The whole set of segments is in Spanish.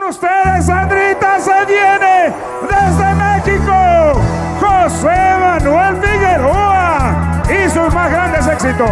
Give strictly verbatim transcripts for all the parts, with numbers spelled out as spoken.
ustedes, Sandrita se viene desde México, José Manuel Figueroa y sus más grandes éxitos.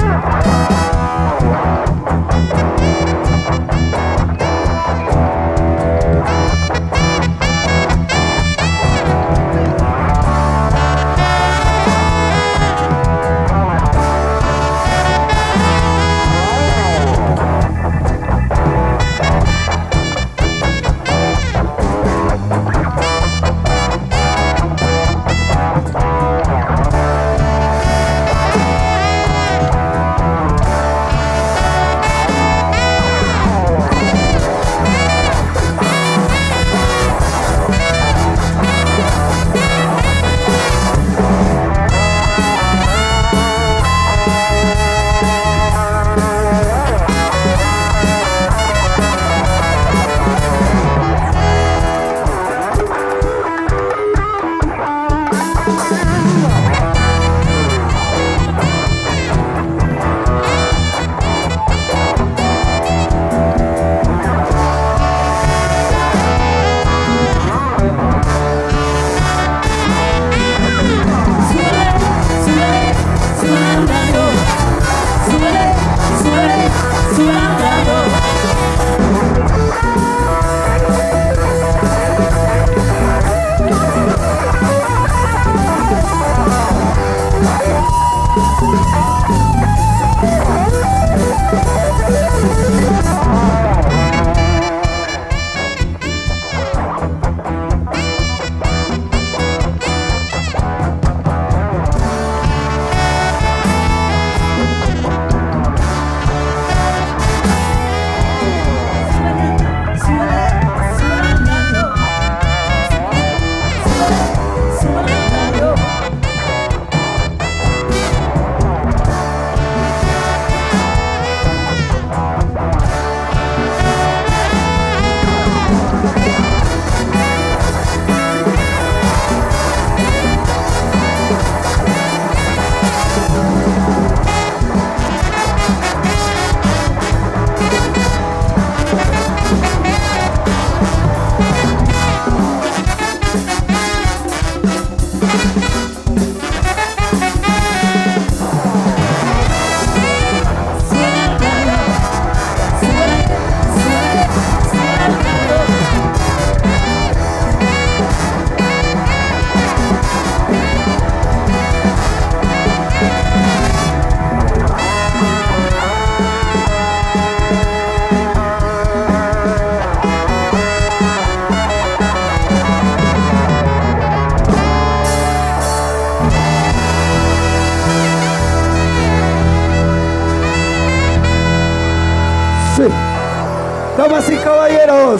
Damas y caballeros,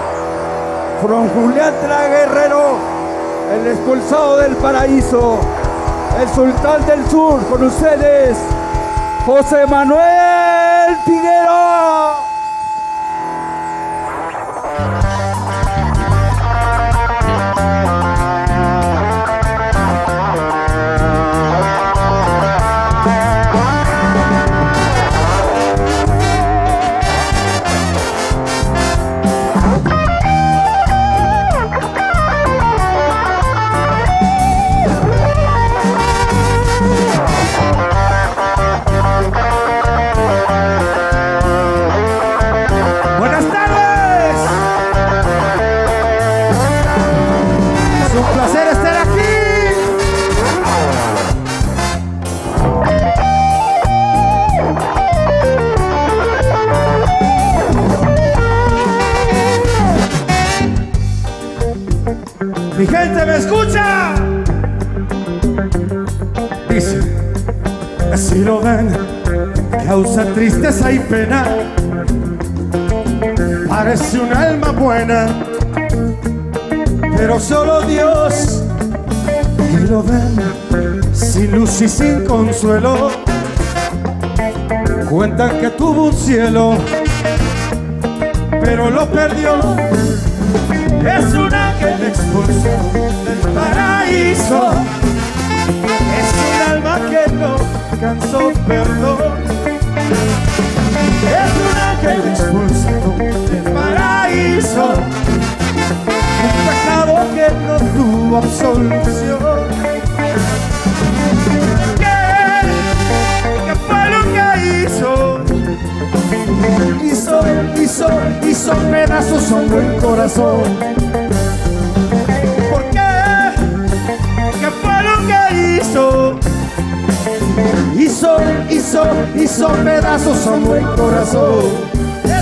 from Julián Guerrero, el expulsado del paraíso, el sultán del sur, con ustedes, José Manuel Figueroa. Mi gente, ¿me escucha? Dice, si lo ven, causa tristeza y pena, parece un alma buena, pero solo Dios. Y lo ven, sin luz y sin consuelo, cuentan que tuvo un cielo, pero lo perdió. Es un ángel expulsado del paraíso, es un alma que no alcanzó perdón. Es un ángel expulsado del paraíso, tuvo absolución. ¿Qué? ¿Qué fue lo que hizo? Hizo, hizo, hizo pedazos su buen corazón. ¿Por qué? ¿Qué fue lo que hizo? Hizo, hizo, hizo pedazos su buen corazón.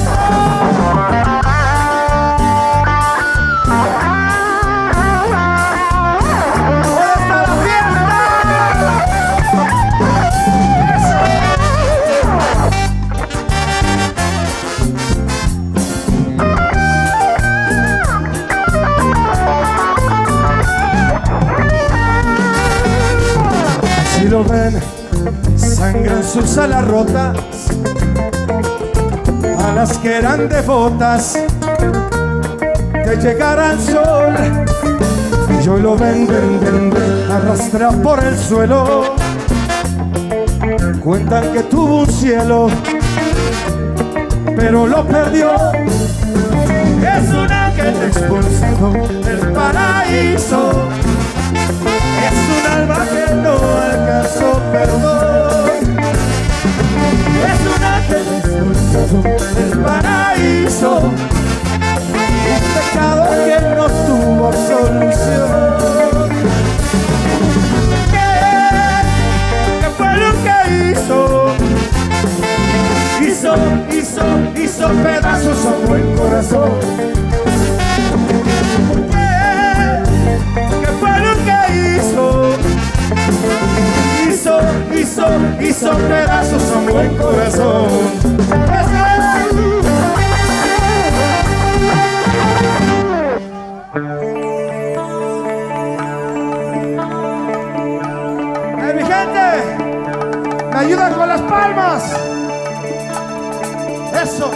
Si lo ven, sangran sus alas rotas, a las que eran devotas de llegar al sol. Y hoy lo ven, ven, ven, ven, arrastra por el suelo. Cuentan que tuvo un cielo, pero lo perdió. Es un ángel expulsado del paraíso. Es un alma que no alcanzó perdón. Es un ángel expulsado del paraíso. Un pecado que no tuvo absolución. ¿Qué? ¿Qué fue lo que hizo? Hizo, hizo, hizo pedazos a buen corazón. ¿Qué? ¿Qué fue lo que hizo? Hizo, hizo, hizo pedazos a buen corazón. ¡Eh, mi gente! ¡Me ayudan con las palmas! ¡Eso!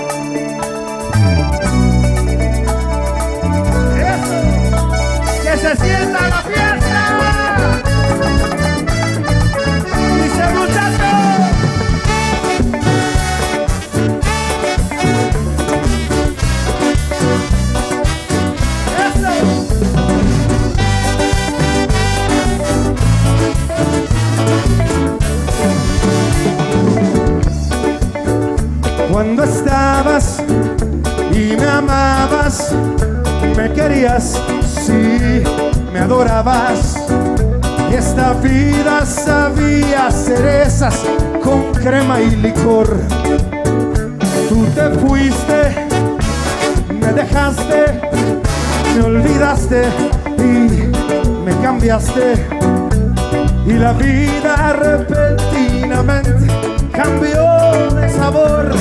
¡Eso! ¡Que se sienta la fiesta! ¡Dice muchacho! Cuando estabas y me amabas, me querías, sí, me adorabas. Y esta vida sabía cerezas con crema y licor. Tú te fuiste, me dejaste, me olvidaste y me cambiaste. Y la vida repentinamente cambió de sabor.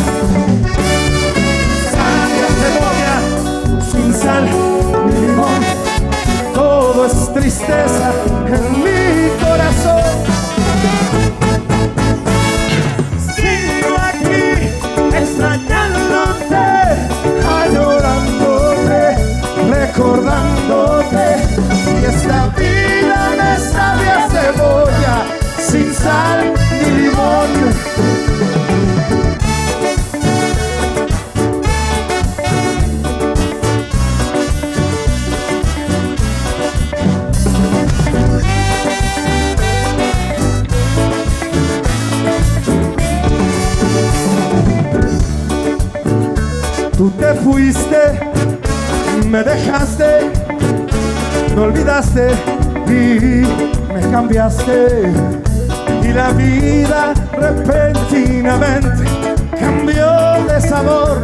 Sal a cebolla, sin sal ni limón. Todo es tristeza en mi corazón. Sigo aquí extrañándote, añorándote, recordándote. Y esta vida me sabe a cebolla, sin sal ni limón. Tú te fuiste, me dejaste, me olvidaste y me cambiaste. Y la vida repentinamente cambió de sabor.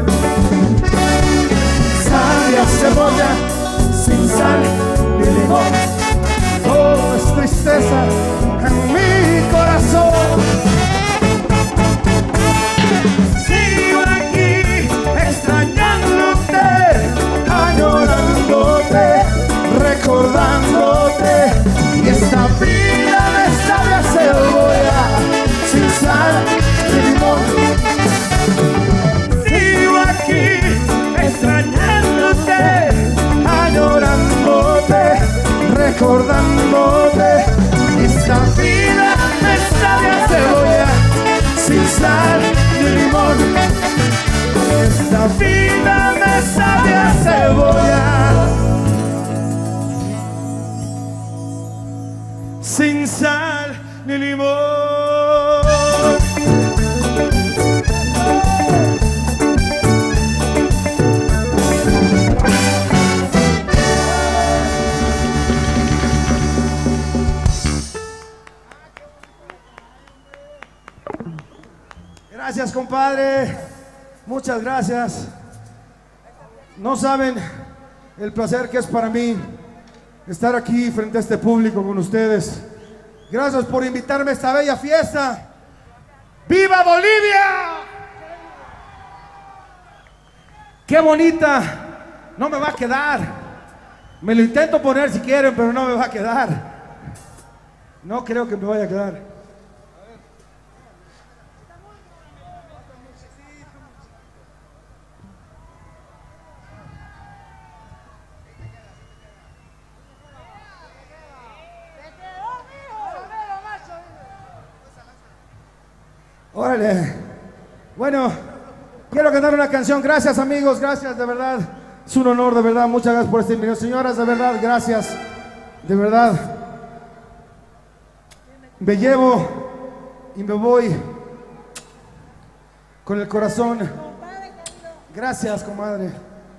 Sal a cebolla, sin sal ni limón. Todo es tristeza en mi corazón. Sigo aquí extrañándote, añorándote, recordándote. Y esta vida me sabe a cebolla, sin sal ni limón. Sigo aquí extrañándote, añorándote, recordándote. Esta vida me sabe a cebolla, sin sal ni limón. Esta vida me sabe a cebolla. Gracias, compadre. Muchas gracias. No saben el placer que es para mí estar aquí frente a este público con ustedes. Gracias por invitarme a esta bella fiesta. ¡Viva Bolivia! ¡Qué bonita! No me va a quedar. Me lo intento poner si quieren, pero no me va a quedar. No creo que me vaya a quedar. Órale. Bueno, quiero cantar una canción. Gracias, amigos, gracias, de verdad. Es un honor, de verdad. Muchas gracias por esta invitación. Señoras, de verdad, gracias. De verdad. Me llevo y me voy con el corazón. Gracias, comadre.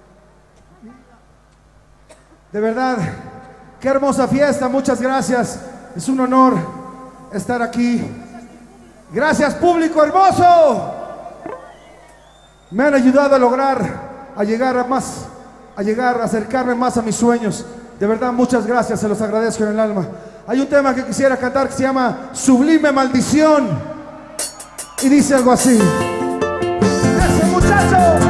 De verdad, qué hermosa fiesta. Muchas gracias. Es un honor estar aquí. Gracias, público hermoso. Me han ayudado a lograr, a llegar a más, a llegar, a acercarme más a mis sueños. De verdad, muchas gracias, se los agradezco en el alma. Hay un tema que quisiera cantar que se llama Sublime Maldición. Y dice algo así. ¡Ese muchacho!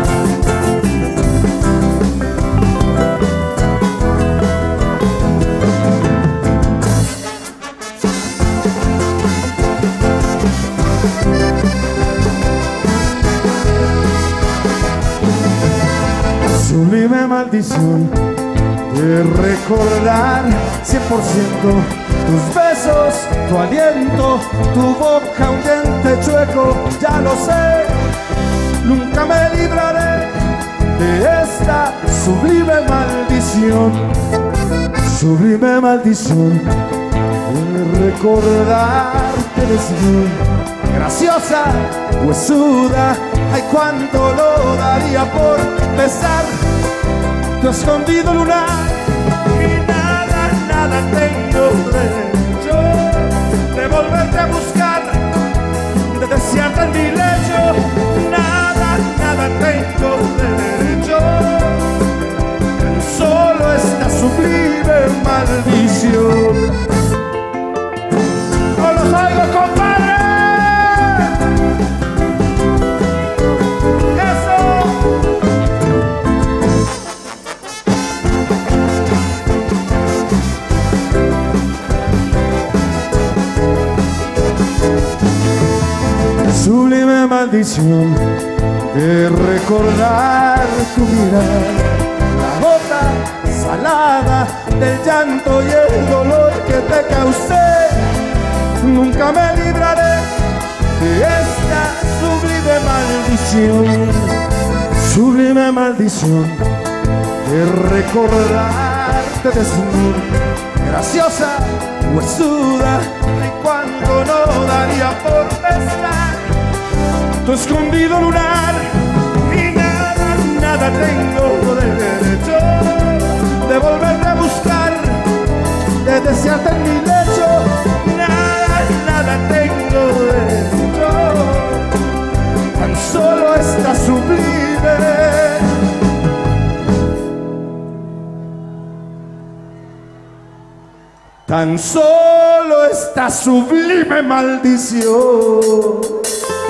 Sublime maldición de recordar cien por ciento tus besos, tu aliento, tu boca, un diente chueco, ya lo sé. Nunca me libraré de esta sublime maldición. Sublime maldición de recordarte desnuda, graciosa, huesuda. Ay, cuánto lo daría por besar tu escondido lunar. Y nada, nada tengo derecho de volverte a buscar, de desearte en mi lecho. Nada, nada tengo derecho, solo esta sublime maldición. ¡No los oigo, compadre! Sublime maldición de recordar tu mirar, la gota salada del llanto y el dolor que te causé. Nunca me libraré de esta sublime maldición. Sublime maldición de recordarte desnuda, graciosa, huesuda. Y cuando no daría por besar tu escondido lunar. Y nada, nada tengo derecho de volverte a buscar, de desearte en mi lecho. Nada, nada tengo derecho, tan solo esta sublime, tan solo esta sublime maldición.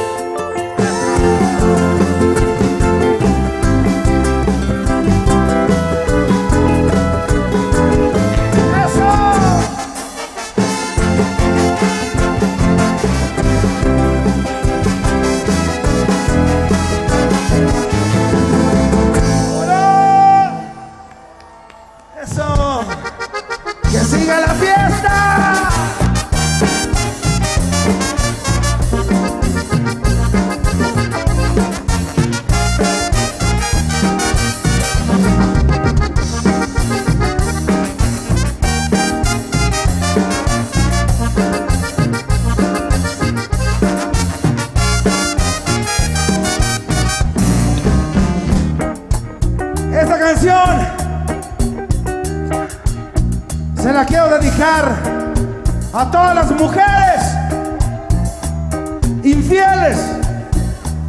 Se la quiero dedicar a todas las mujeres infieles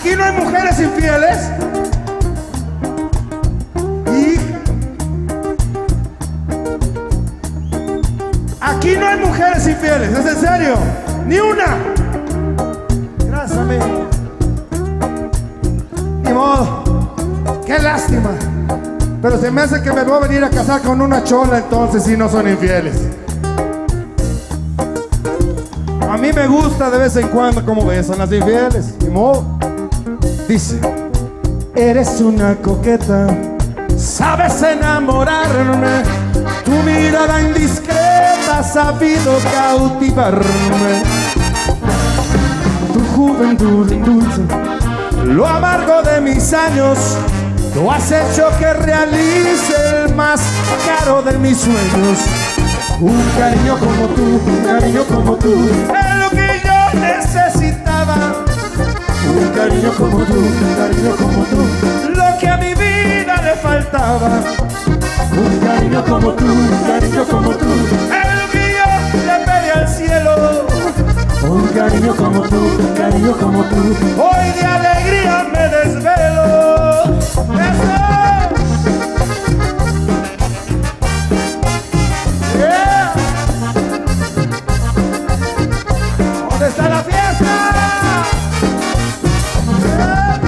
Aquí no hay mujeres infieles. Hija. Aquí no hay mujeres infieles, ¿es en serio? Ni una. Gracias, amigo. Ni modo. Qué lástima. Pero se me hace que me voy a venir a casar con una chola, entonces si no son infieles. A mí me gusta de vez en cuando como besan las infieles. Ni modo. Dice: eres una coqueta, sabes enamorarme, tu mirada indiscreta ha sabido cautivarme. Tu juventud dulce, lo amargo de mis años, tú has hecho que realice el más caro de mis sueños. Un cariño como tú, un cariño como tú, es lo que yo necesitaba. Un cariño como tú, un cariño como tú, lo que a mi vida le faltaba. Un cariño como tú, un cariño como tú, es lo que yo le pedí al cielo. Un cariño como tú, un cariño como tú, hoy de alegría me desvelo. ¡Eso! Yeah. ¿Dónde está la fiesta? Yeah.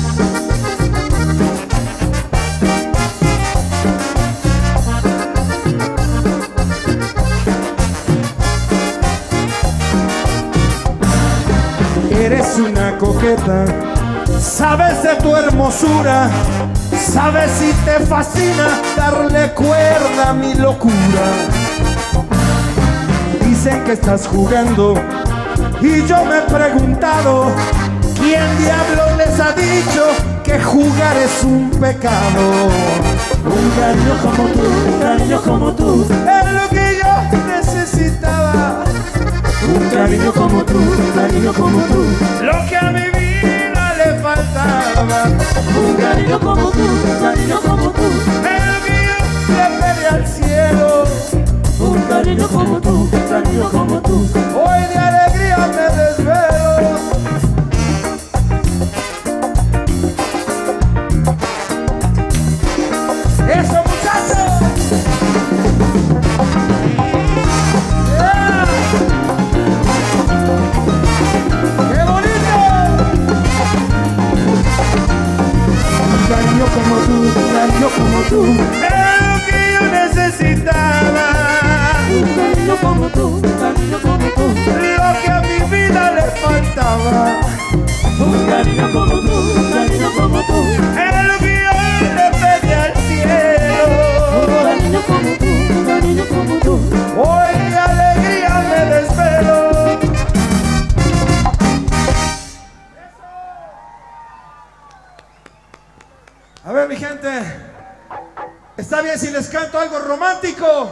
Eres una coqueta, sabes de tu hermosura, sabes si te fascina darle cuerda a mi locura. Dicen que estás jugando y yo me he preguntado, ¿quién diablo les ha dicho que jugar es un pecado? Un cariño como tú, un cariño como tú, es lo que yo necesitaba. Un cariño como tú, un cariño como tú, lo que a mi vida le faltaba. Un cariño como tú, un cariño como tú, es lo que yo le pedí al cielo. Un cariño como tú, un cariño como tú, hoy de alegría me desvelo. ¡Eso, muchachos! ¡Yeah! ¡Qué bonito! Un cariño como tú, un cariño como tú, es lo que yo necesitaba. Un cariño como tú, un cariño como tú, lo que a mi vida le faltaba. Un cariño como tú, un cariño como tú, es lo que yo le pedí al cielo. Un cariño como tú, un cariño como tú, hoy de alegría me desvelo. A ver, mi gente, ¿está bien si les canto algo romántico?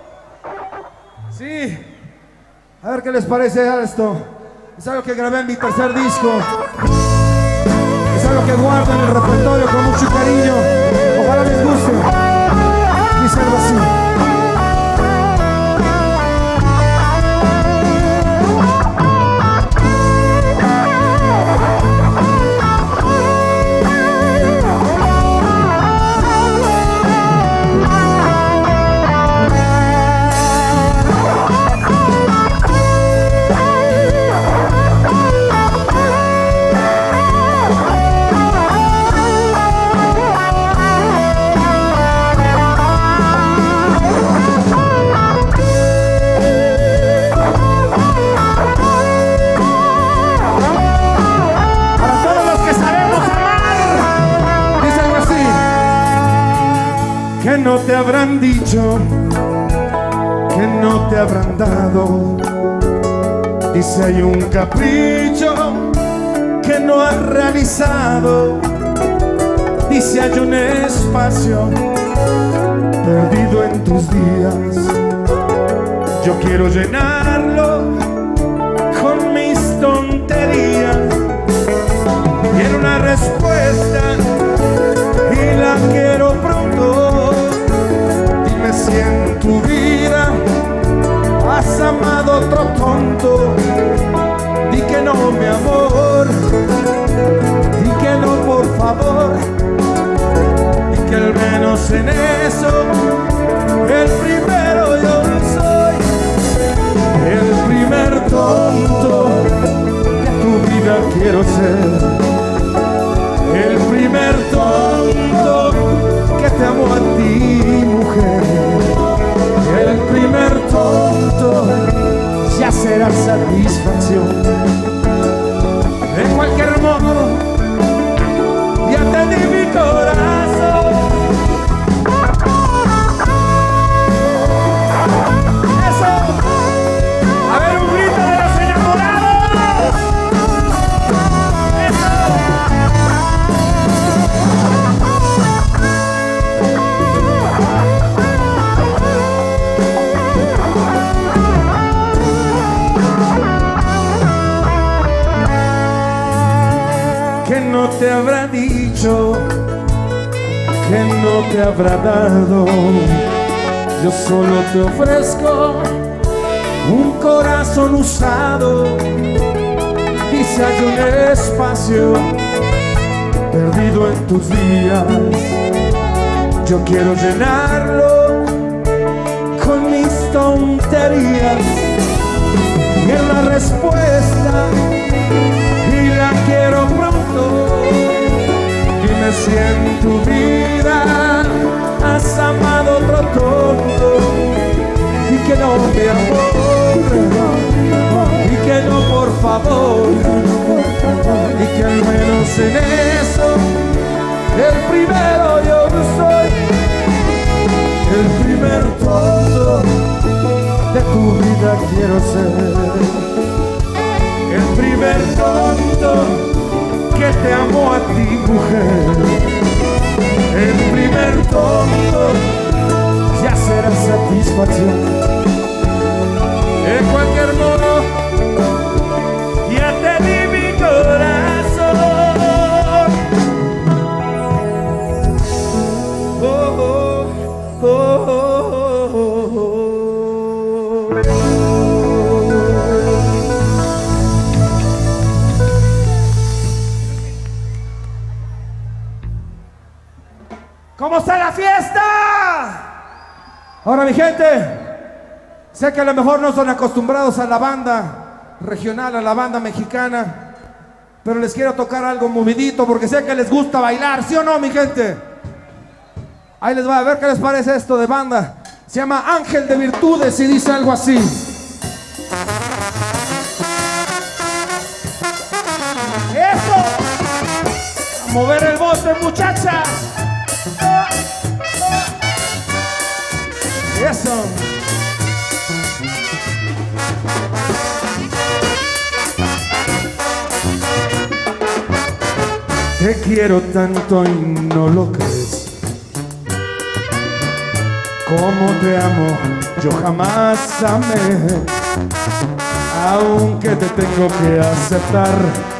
Sí. A ver qué les parece esto. Es algo que grabé en mi tercer disco. Es algo que guardo en el repertorio con mucho cariño. Ojalá les guste. Dice algo así. Que no te habrán dicho, que no te habrán dado. Dice hay un capricho que no has realizado. Dice hay un espacio perdido en tus días. Yo quiero llenarlo con mis tonterías. Quiero una respuesta y la quiero pronto. Dime si en tu vida has amado otro tonto. Di que no, mi amor. Di amor, y que al menos en eso el primero yo soy, el primer tonto de tu vida quiero ser, el primer tonto que te amo a ti, mujer, el primer tonto ya será satisfacción. De cualquier modo, ya te di mi corazón. Eso. A ver, un grito de los enamorados. Eso. Que no te habrá dicho, que no te habrá dado. Yo solo te ofrezco un corazón usado, y si hay un espacio perdido en tus días, yo quiero llenarlo con mis tonterías. Y en la respuesta, y la quiero pronto, dime si en tu vida has amado otro tonto, y que no, mi amor, y que no, por favor, y que al menos en eso el primero yo soy, el primer tonto de tu vida quiero ser, el primer tonto que te amo a ti, mujer, el primer tonto ya será satisfacción. De cualquier modo, ya te di mi corazón. Oh, oh, oh, oh, oh, oh. ¿Cómo está la fiesta? Ahora, mi gente, sé que a lo mejor no son acostumbrados a la banda regional, a la banda mexicana, pero les quiero tocar algo movidito porque sé que les gusta bailar, ¿sí o no, mi gente? Ahí les va, a ver qué les parece esto de banda. Se llama Ángel de Virtudes y dice algo así. ¡Eso! A mover el bote, muchachas. Eso. Te quiero tanto y no lo crees, como te amo yo jamás amé, aunque te tengo que aceptar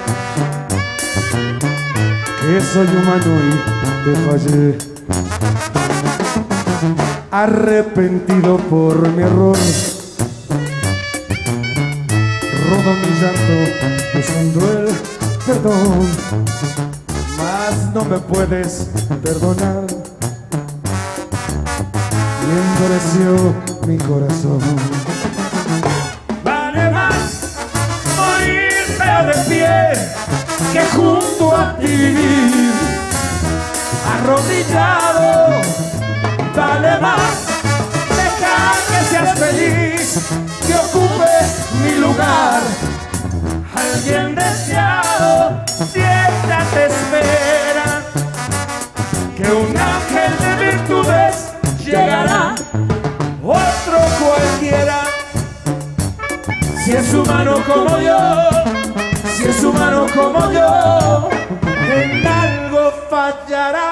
que soy humano y te fallé. Arrepentido por mi error, rodo mi llanto buscando el perdón, mas no me puedes perdonar, y endureció mi corazón. Vale más morirme de pie que junto a ti vivir arrodillado. Vale más dejar que seas feliz, que ocupe mi lugar. Alguien deseado siempre te espera, que un ángel de virtudes llegará, otro cualquiera. Si es humano como yo, si es humano como yo, en algo fallará.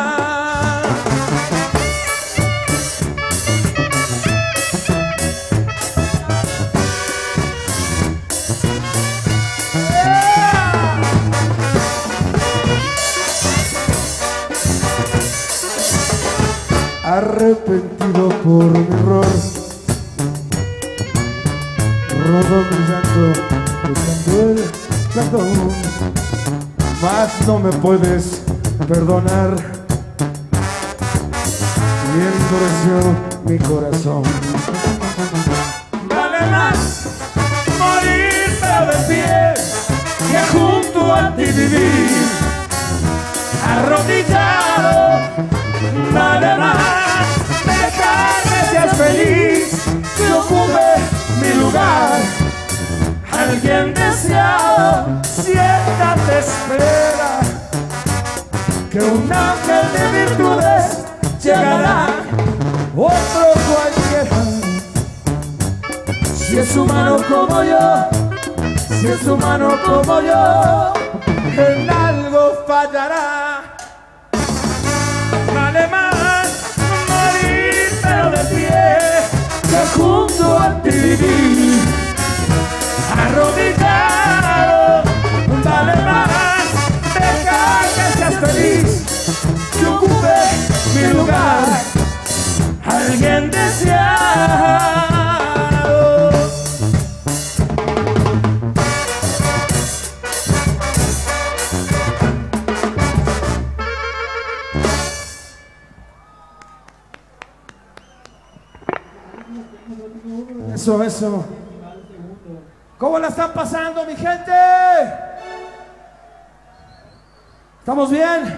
Arrepentido por mi error, rodo mi llanto buscando el perdón, mas no me puedes perdonar. Y endureció mi corazón. Vale más morir pero de pie que junto a ti vivir arrodillado. Vale más dejarme seas feliz que ocupe mi lugar. Alguien deseado siéntate espera que un ángel de virtudes llegará. Otro cualquiera, si es humano como yo, si es humano como yo, en algo fallará. Vale más morir pero de pie que junto a ti vivir arrodillado. Vale más dejar que seas feliz que ocupe mi lugar. Alguien deseado. Eso, eso. ¿Cómo la están pasando, mi gente? ¿Estamos bien?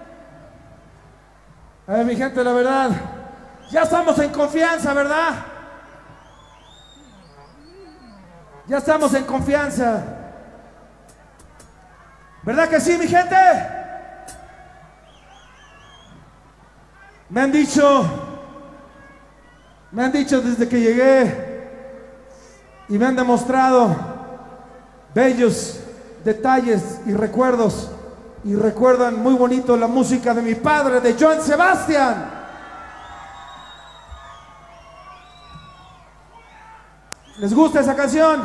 A ver, mi gente, la verdad, ya estamos en confianza, ¿verdad? Ya estamos en confianza. ¿Verdad que sí, mi gente? Me han dicho, me han dicho desde que llegué y me han demostrado bellos detalles y recuerdos, y recuerdan muy bonito la música de mi padre, de Joan Sebastián. ¿Les gusta esa canción?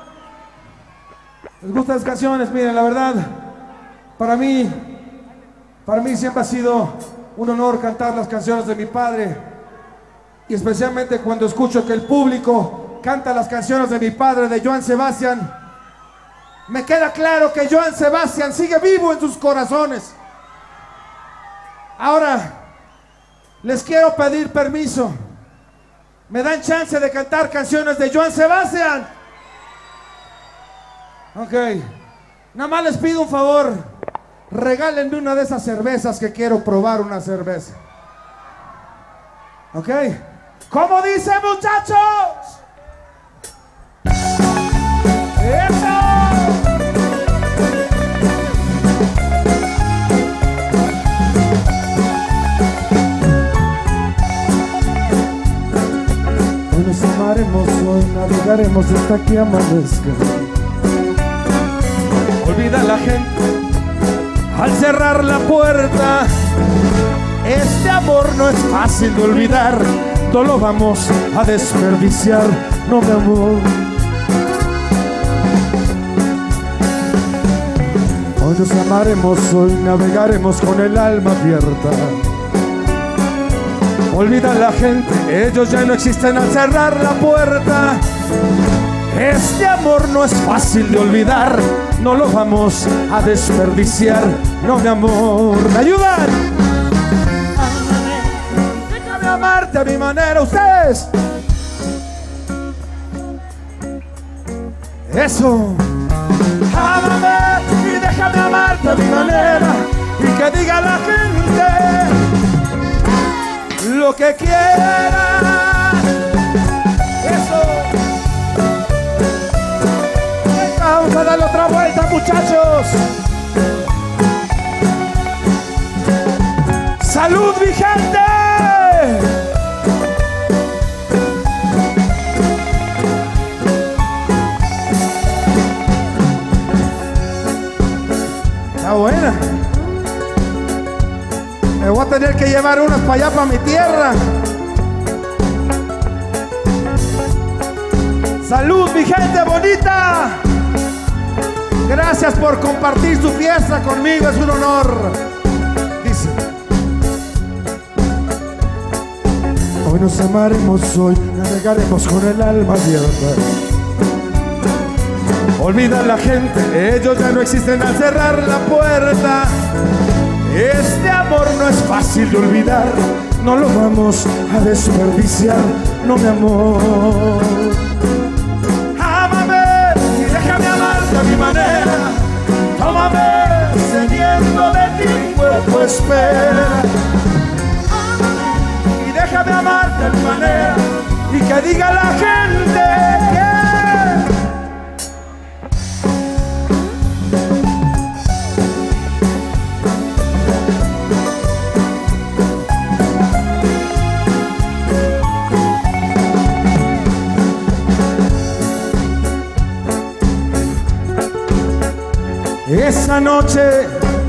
¿Les gustan las canciones? Miren, la verdad, para mí, para mí siempre ha sido un honor cantar las canciones de mi padre, y especialmente cuando escucho que el público canta las canciones de mi padre, de Joan Sebastián. Me queda claro que Joan Sebastián sigue vivo en sus corazones. Ahora, les quiero pedir permiso. ¿Me dan chance de cantar canciones de Joan Sebastián? Ok. Nada más les pido un favor. Regálenme una de esas cervezas, que quiero probar una cerveza. Ok. ¿Cómo dice, muchachos? ¡Eso! Hoy nos amaremos, hoy navegaremos hasta que amanezca. Olvida la gente al cerrar la puerta. Este amor no es fácil de olvidar, no lo vamos a desperdiciar, no, mi amor. Hoy nos amaremos, hoy navegaremos con el alma abierta. Olvida la gente, ellos ya no existen al cerrar la puerta. Este amor no es fácil de olvidar, no lo vamos a desperdiciar, no, mi amor. ¿Me ayudan? Déjame amarte a mi manera, ustedes. Eso. Ámame y déjame amarte a mi manera, y que diga la gente lo que quiera. Eso. Vamos a darle otra vuelta, muchachos. ¡Salud, mi gente! Está buena. Me voy a tener que llevar unas para allá, para mi tierra. ¡Salud, mi gente bonita! Gracias por compartir su fiesta conmigo, es un honor. Dice: hoy nos amaremos, hoy navegaremos con el alma abierta. olvida la gente, ellos ya no existen al cerrar la puerta. Este amor no es fácil de olvidar, no lo vamos a desperdiciar, no mi amor. Ámame y déjame amarte a mi manera, tómame cediendo de ti cuerpo espera. Ámame y déjame amarte a mi manera, y que diga la gente que esa noche,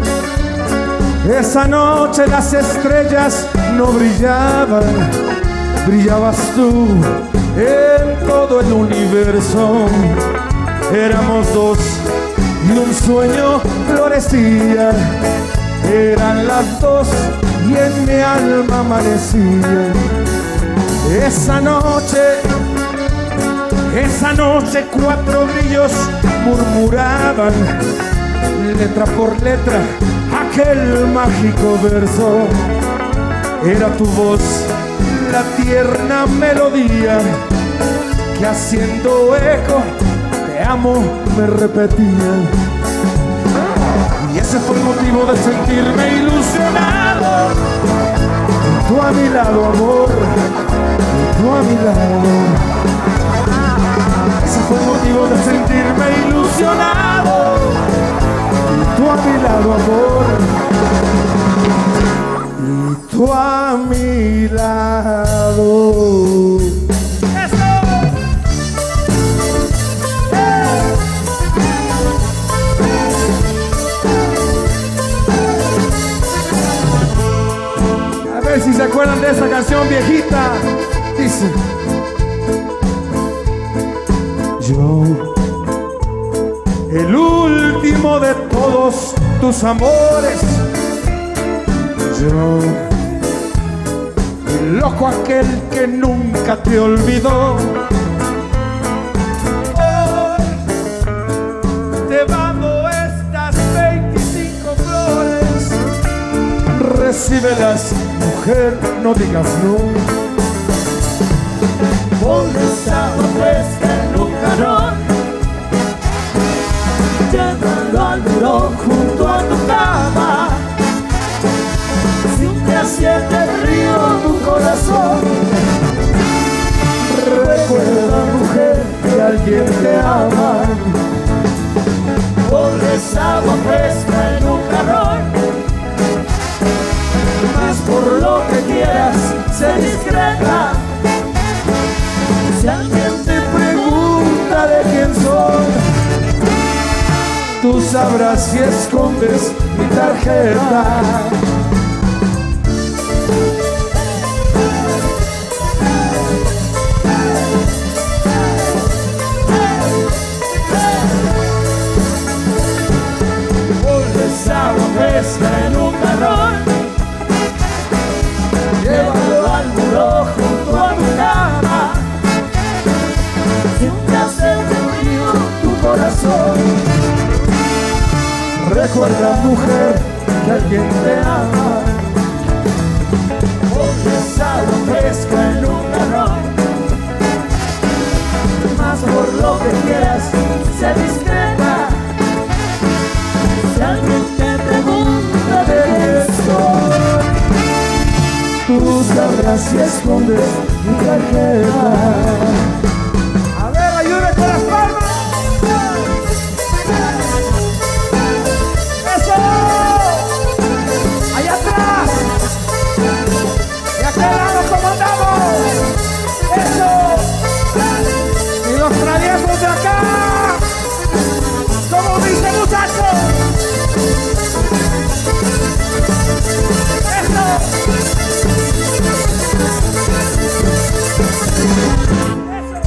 esa noche las estrellas no brillaban, brillabas tú en todo el universo. Éramos dos y un sueño florecía, eran las dos y en mi alma amanecía. Esa noche, esa noche cuatro grillos murmuraban letra por letra aquel mágico verso. Era tu voz la tierna melodía que haciendo eco te amo me repetía. Y ese fue el motivo de sentirme ilusionado. Y tú a mi lado, amor, y tú a mi lado. Ese fue el motivo de sentirme ilusionado. Y tú a mi lado, amor, y tú a mi lado. ¡Eso! ¡Eh! A ver si se acuerdan de esa canción viejita. Dice: yo, el último de todos tus amores, yo, el loco aquel que nunca te olvidó, hoy te mando estas veinticinco flores, recíbelas, mujer, no digas no. Pones agua fresca en un jarrón, llévalo al muro junto a tu cama. Si un día siente frío tu corazón, recuerda, mujer, que alguien te ama. Pones agua fresca en un jarrón, mas por lo que quieras, sé discreta. Si alguien te pregunta de quién soy, tú sabrás si escondes mi tarjeta. Pones agua fresca en un jarrón, llévalo al muro junto a tu cama. Si un día siente frío tu corazón, recuerda, mujer, que alguien te ama. Pones agua fresca en un jarrón, más por lo que quieras, sé discreta. Si alguien te pregunta de quién soy, tú sabrás si escondes mi tarjeta. A ver, ayúdenme con las palmas. ¡Eso! ¡Allá atrás! ¡Y a aquel lado como andamos! ¡Eso! ¡Y los traviesos de acá! ¿Cómo dice, muchachos? ¡Eso!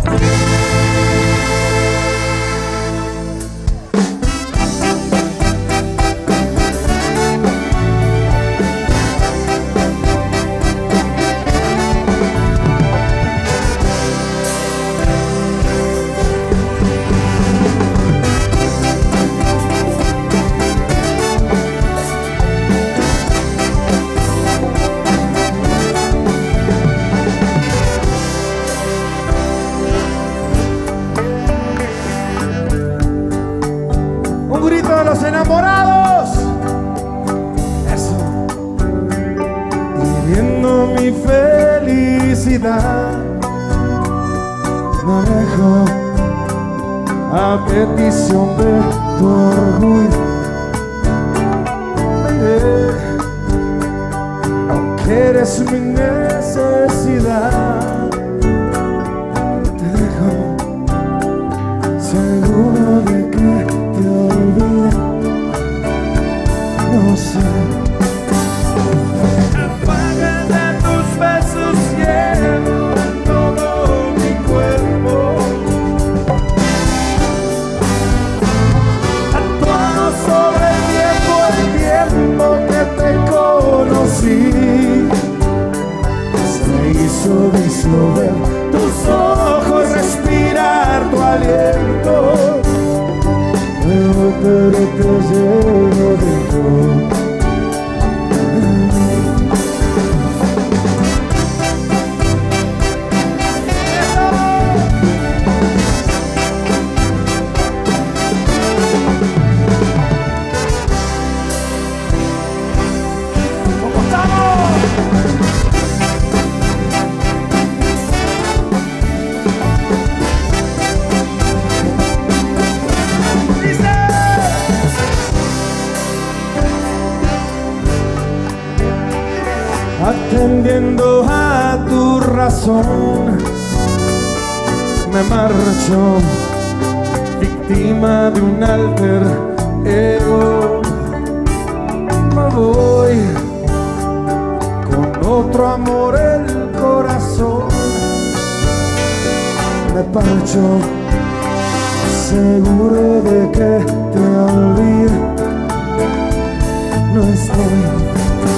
enamorados. Eso. Pidiendo mi felicidad, me alejo a petición de tu orgullo. Baby, aunque eres mi necesidad, te dejo seguro de que te olvidé. No sé. Apaga de tus besos hielo en todo mi cuerpo, tatuado sobre el tiempo, el tiempo que te conocí. Se hizo disolver tus ojos, respirar tu aliento, pero te llevo dentro. Atendiendo a tu razón, me marcho, víctima de un alter ego. Me voy con otro amor el corazón. Me parcho, seguro de que te olvido. No estoy.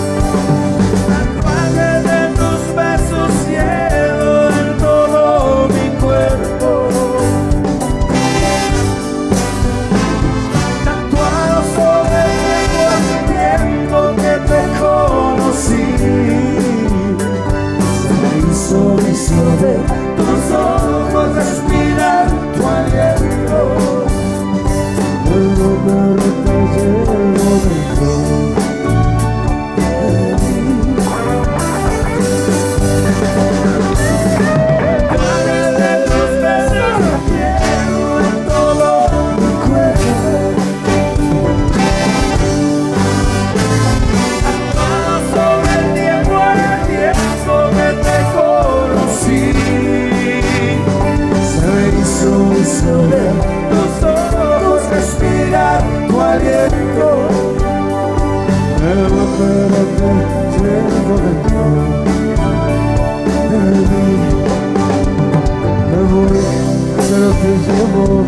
De tus ojos, respirar tu aliento, luego verte llevo dentro de mí. Padre de tus besos, quiero en todo mi cuerpo, actuado sobre el tiempo, el tiempo que te conocí. Disolver tus ojos, respirar tu aliento, pero te llevo dentro de mí. Me voy, pero te llevo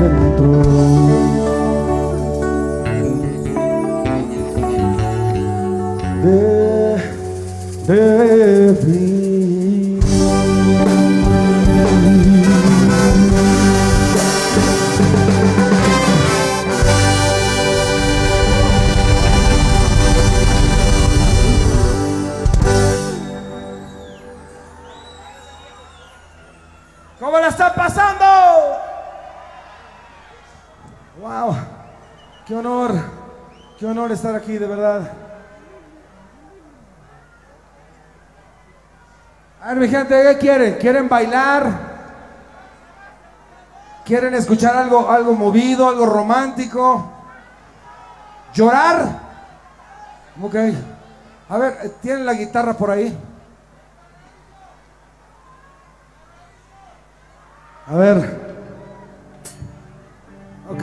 dentro de, de mí. ¿Cómo la están pasando? Wow, qué honor, qué honor estar aquí, de verdad. A ver, mi gente, ¿qué quieren? ¿Quieren bailar? ¿Quieren escuchar algo, algo movido, algo romántico? ¿Llorar? Ok. A ver, ¿tienen la guitarra por ahí? A ver. Ok.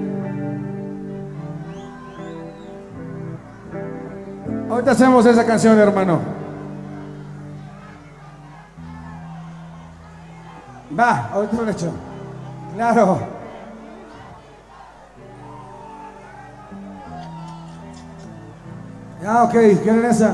Ahorita hacemos esa canción, hermano. Va, ahorita lo he hecho. Claro. Ya, ok, ¿quieren esa?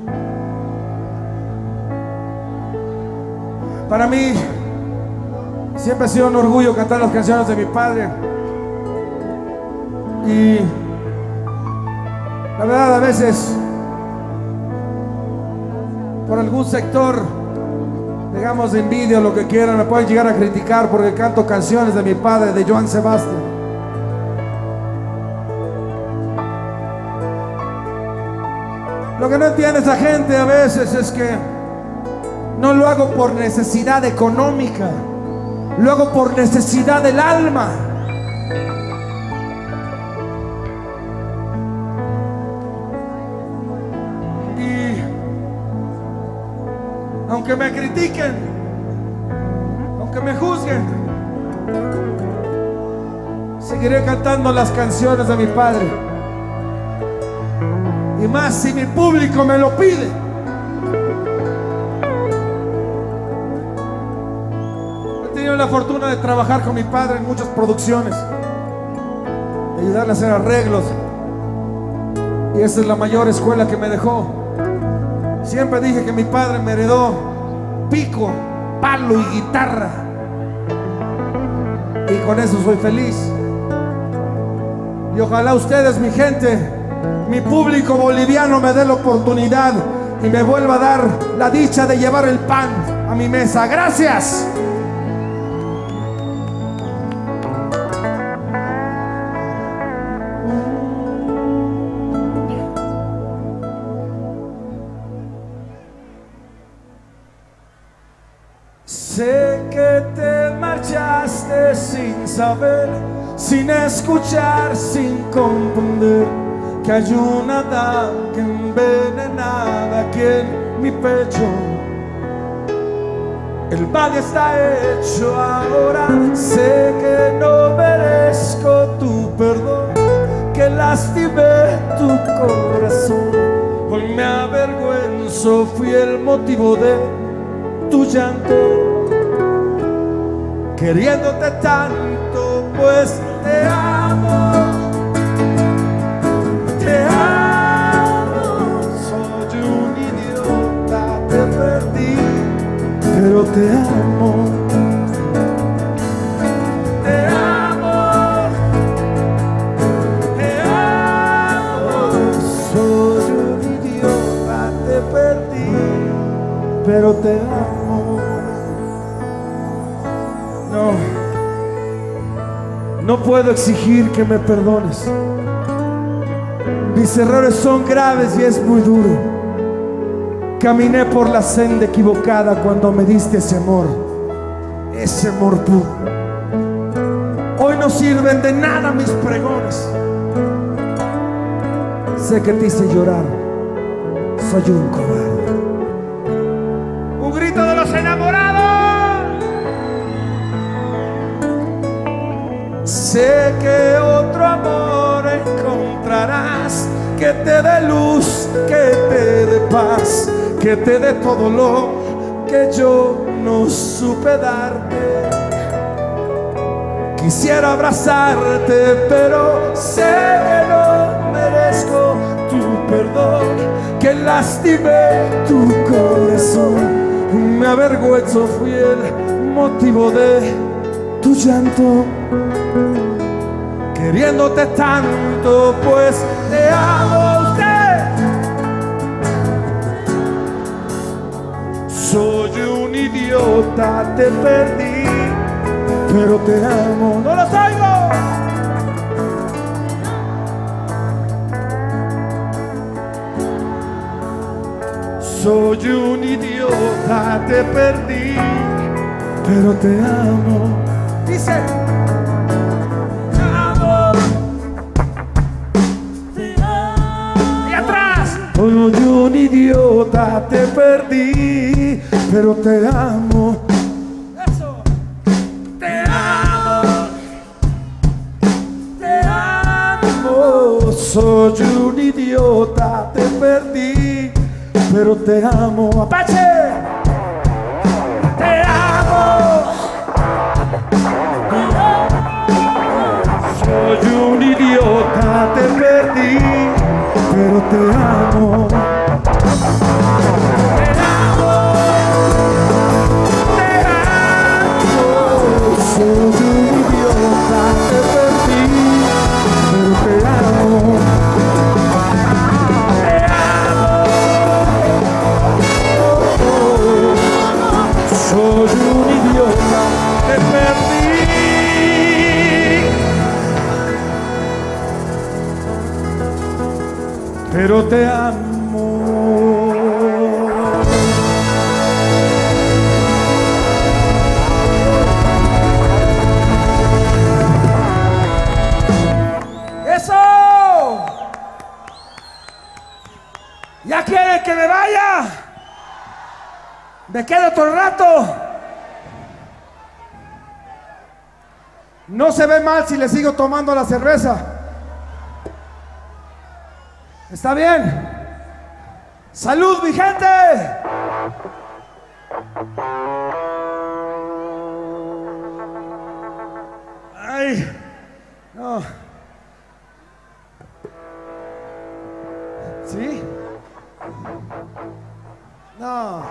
Para mí Siempre ha sido un orgullo cantar las canciones de mi padre. Y la verdad, a veces por algún sector, digamos, de envidia o lo que quieran, me pueden llegar a criticar porque canto canciones de mi padre, de Joan Sebastián. Lo que no entiende esa gente a veces es que no lo hago por necesidad económica, lo hago por necesidad del alma. Y aunque me critiquen, aunque me juzguen, seguiré cantando las canciones de mi padre. Y más si mi público me lo pide. He tenido la fortuna de trabajar con mi padre en muchas producciones, de ayudarle a hacer arreglos. Y esa es la mayor escuela que me dejó. Siempre dije que mi padre me heredó pico, palo y guitarra. Y con eso soy feliz. Y ojalá ustedes, mi gente, mi público boliviano, me dé la oportunidad y me vuelva a dar la dicha de llevar el pan a mi mesa. Gracias. Sé que te marchaste sin saber, sin escuchar, sin comprender que hay una daga que envenenada aquí en mi pecho. El mal está hecho ahora. Sé que no merezco tu perdón, que lastimé tu corazón. Hoy me avergüenzo, fui el motivo de tu llanto, queriéndote tanto, pues te amo. Te amo, soy un idiota, te perdí, pero te amo. Te amo, te amo, soy un idiota, te perdí, pero te amo. No, no puedo exigir que me perdones. Mis errores son graves y es muy duro. Caminé por la senda equivocada cuando me diste ese amor, ese amor puro. Hoy no sirven de nada mis pregones. Sé que te hice llorar, soy un cobarde. Un grito de los enamorados. Sé que otro amor encontrarás, que te dé luz, que te dé paz, que te dé todo lo que yo no supe darte. Quisiera abrazarte, pero sé que no merezco tu perdón, que lastimé tu corazón. Me avergüenzo, fui el motivo de tu llanto, queriéndote tanto, pues te amo. Usted, soy un idiota, te perdí, pero te amo. ¡No los oigo! Soy un idiota, te perdí, pero te amo. Dice: te amo, te amo. Y atrás: soy un idiota, te perdí, pero te amo. Eso. Te amo, te amo. Soy un idiota, te perdí, pero te amo. Apache. Te amo. Soy un idiota, te perdí, pero te amo. Te amo, te amo. pero te amo. ¡Eso! ¿Ya quieren que me vaya? ¿Me quedo otro rato? No se ve mal si le sigo tomando la cerveza. ¿Está bien? ¡Salud, mi gente! ¡Ay! No. ¿Sí? No.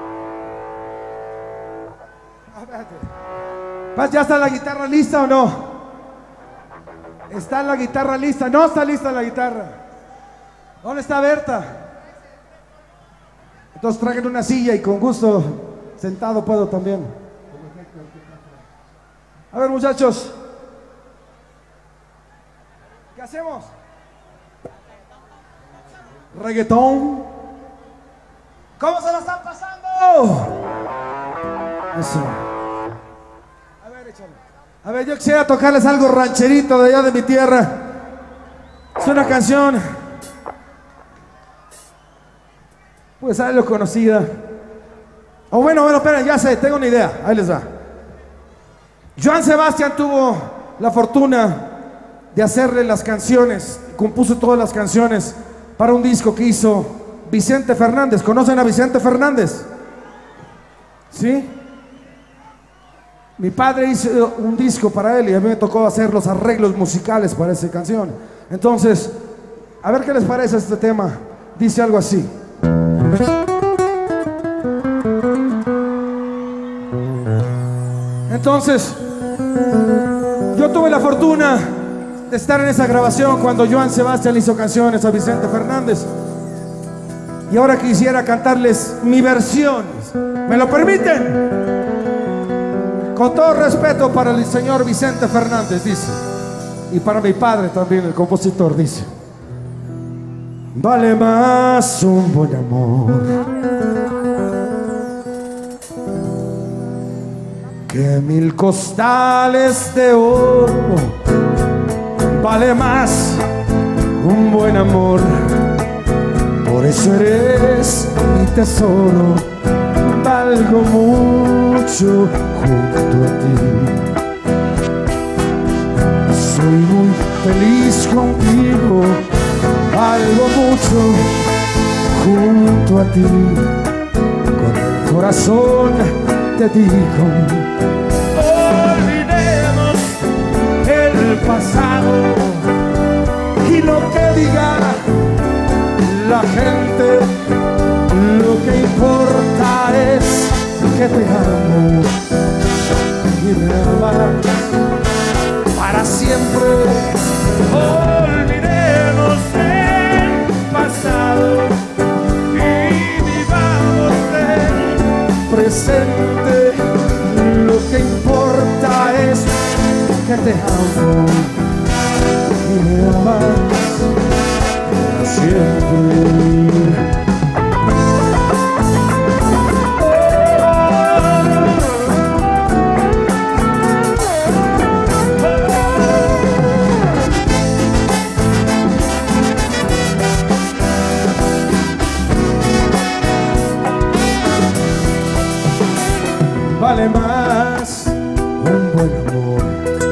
Espérate. ¿Ya está la guitarra lista o no? ¿Está la guitarra lista? No está lista la guitarra. ¿Dónde está Berta? Entonces traigan una silla y con gusto sentado puedo también. A ver, muchachos, ¿qué hacemos? Reggaetón. ¿Cómo se la están pasando? Eso. A ver, échale. A ver, yo quisiera tocarles algo rancherito de allá de mi tierra. Es una canción, pues algo conocida. O oh, bueno, bueno, esperen, ya sé, tengo una idea. Ahí les va. Joan Sebastián tuvo la fortuna de hacerle las canciones, compuso todas las canciones para un disco que hizo Vicente Fernández. ¿Conocen a Vicente Fernández? ¿Sí? Mi padre hizo un disco para él y a mí me tocó hacer los arreglos musicales para esa canción. Entonces, a ver qué les parece este tema. Dice algo así. Entonces, yo tuve la fortuna de estar en esa grabación cuando Joan Sebastián hizo canciones a Vicente Fernández. Y ahora quisiera cantarles mi versión. ¿Me lo permiten? Con todo respeto para el señor Vicente Fernández, dice. Y para mi padre también, el compositor, dice. Vale más un buen amor que mil costales de oro. Vale más un buen amor, por eso eres mi tesoro. Valgo mucho junto a ti. Soy muy feliz contigo. Valgo mucho junto a ti. Con el corazón te digo, olvidemos el pasado y lo que diga la gente. Lo que importa es que te amo y me amas para siempre. Olvidemos el pasado y vivamos el presente. Lo que importa es que te amo y me amas para siempre. Vale más un buen amor,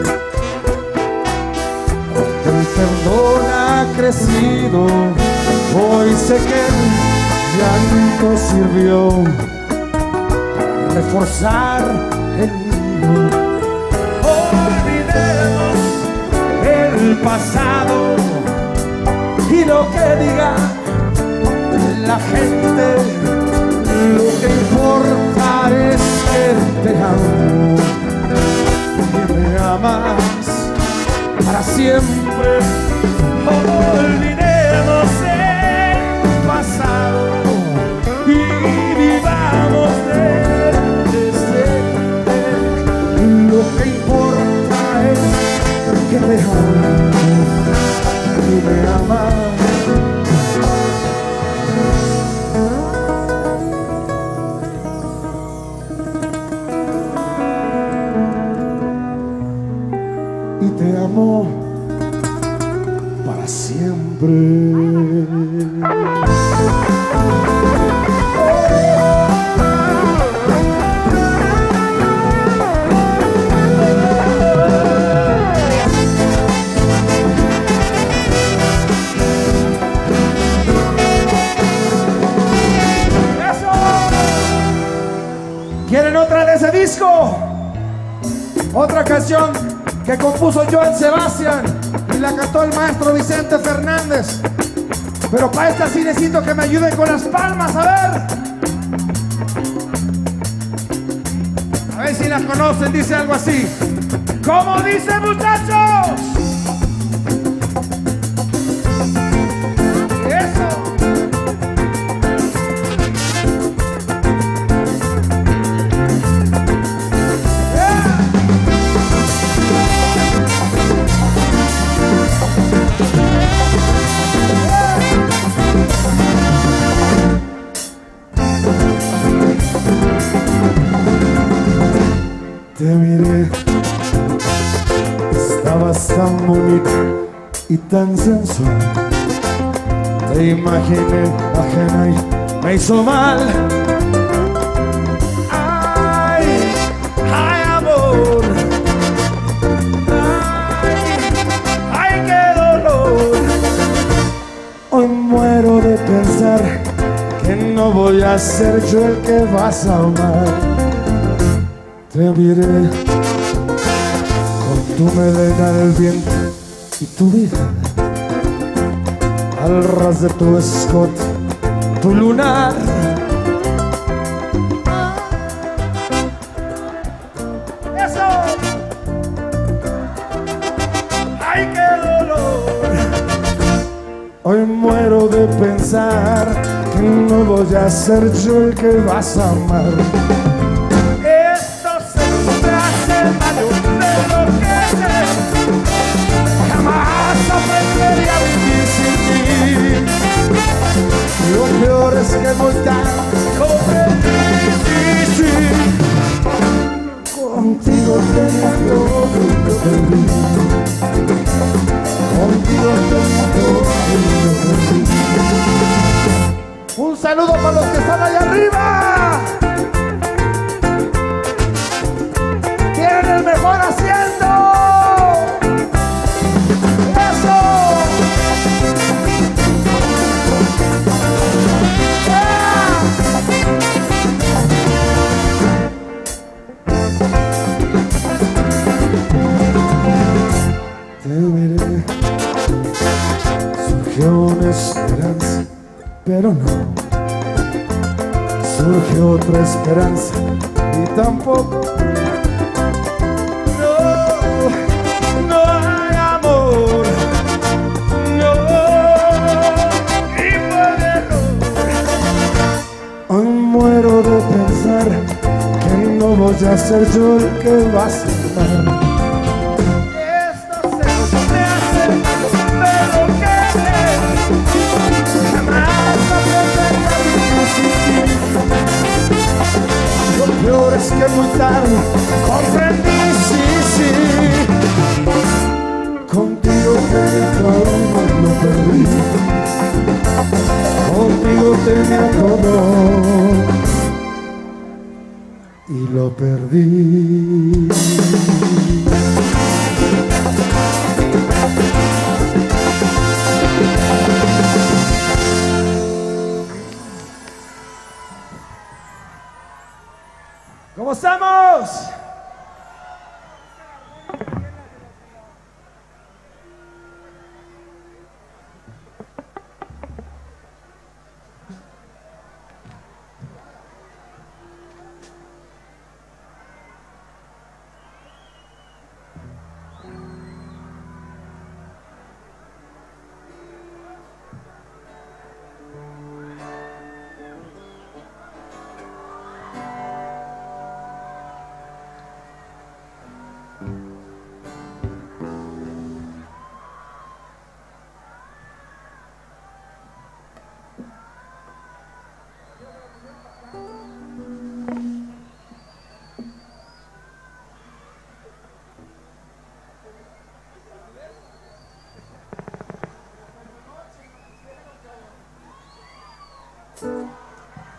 porque el perdón ha crecido. Hoy sé que el llanto sirvió para reforzar el mío. Olvidemos el pasado y lo que diga la gente. Lo que importa es que te amo y me amas para siempre. Olvidemos el pasado y vivamos del presente. Lo que importa es que te amo y me amas y te amo para siempre. ¿Quieren otra de ese disco? Otra canción que compuso Joan Sebastián y la cantó el maestro Vicente Fernández. Pero para esta sí necesito que me ayuden con las palmas, a ver. A ver si las conocen, dice algo así. ¿Cómo dice, muchachos? Te miré, estabas tan bonita y tan sensual. Te imaginé ajena y me hizo mal. Ay, ay, amor. Ay, ay, qué dolor. Hoy muero de pensar que no voy a ser yo el que vas a amar. Te miré con tu melena en el viento y tu vida al ras de tu escote, tu lunar. ¡Eso! ¡Ay, qué dolor! Hoy muero de pensar que no voy a ser yo el que vas a amar. Jamás aprendería a vivir sin ti. Lo peor es que muy tarde comprendí, sí, sí. Contigo tenía todo y lo perdí. Contigo tenía todo y lo perdí. Un saludo para los que están allá arriba. Tienen el mejor haciendo. Te miré, surgió una esperanza, pero no. Surgió otra esperanza y tampoco. No, no hay amor. No, y por error. Hoy muero de pensar que no voy a ser yo el que vas a amar. Lo peor es que muy tarde comprendí, sí, sí. Contigo tenía todo y lo perdí. Contigo tenía todo y lo perdí. ¿Cómo estamos?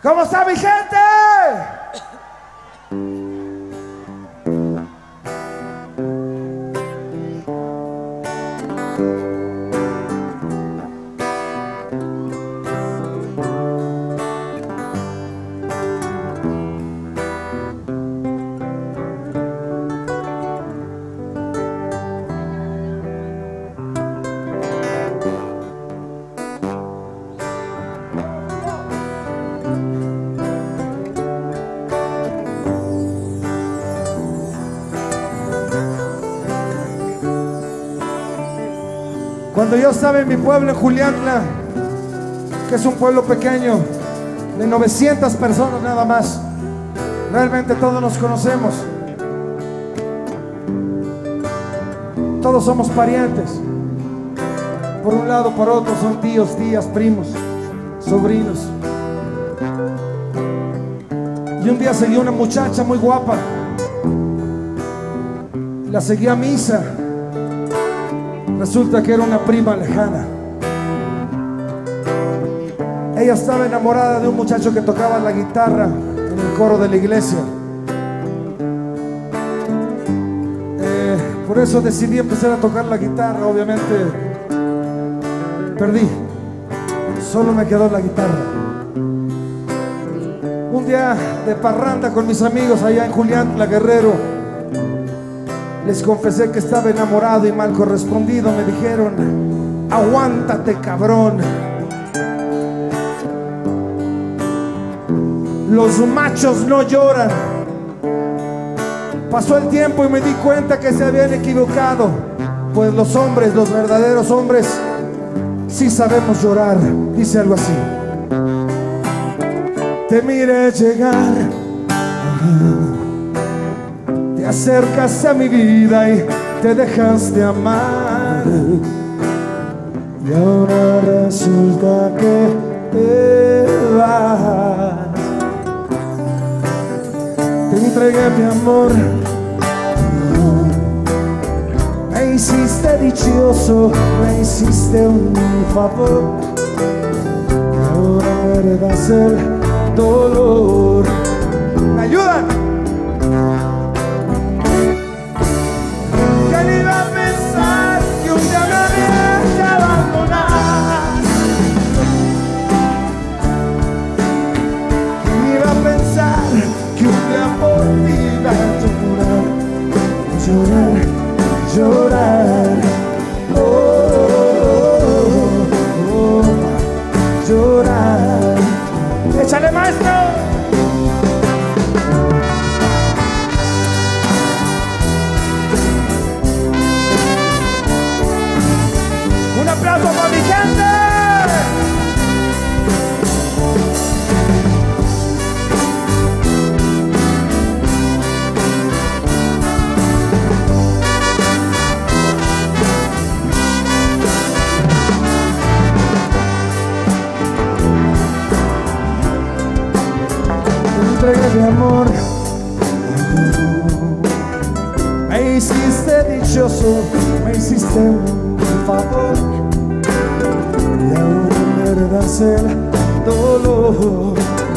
¿Cómo está mi gente? Cuando yo estaba en mi pueblo, en Juliantla, que es un pueblo pequeño, de novecientas personas nada más, realmente todos nos conocemos, todos somos parientes, por un lado, por otro, son tíos, tías, primos, sobrinos. Y un día seguí una muchacha muy guapa, la seguí a misa. Resulta que era una prima lejana. Ella estaba enamorada de un muchacho que tocaba la guitarra en el coro de la iglesia. Eh, por eso decidí empezar a tocar la guitarra. Obviamente perdí, solo me quedó la guitarra. Un día de parranda con mis amigos allá en Juliantla, Guerrero, les confesé que estaba enamorado y mal correspondido. Me dijeron: aguántate, cabrón. Los machos no lloran. Pasó el tiempo y me di cuenta que se habían equivocado, pues los hombres, los verdaderos hombres, sí sabemos llorar. Dice algo así: te miré llegar, te acercas a mi vida y te dejas de amar, y ahora resulta que te vas. Te entregué mi amor, me hiciste dichoso, me hiciste un favor, y ahora heredas el dolor. ¿Me ayudan? Llorar, llorar, oh, oh, oh, oh, llorar. ¡Échale, maestro! Un aplauso para mi gente. Entregué mi amor, me hiciste dichoso, me hiciste un favor, y ahora me heredas el dolor.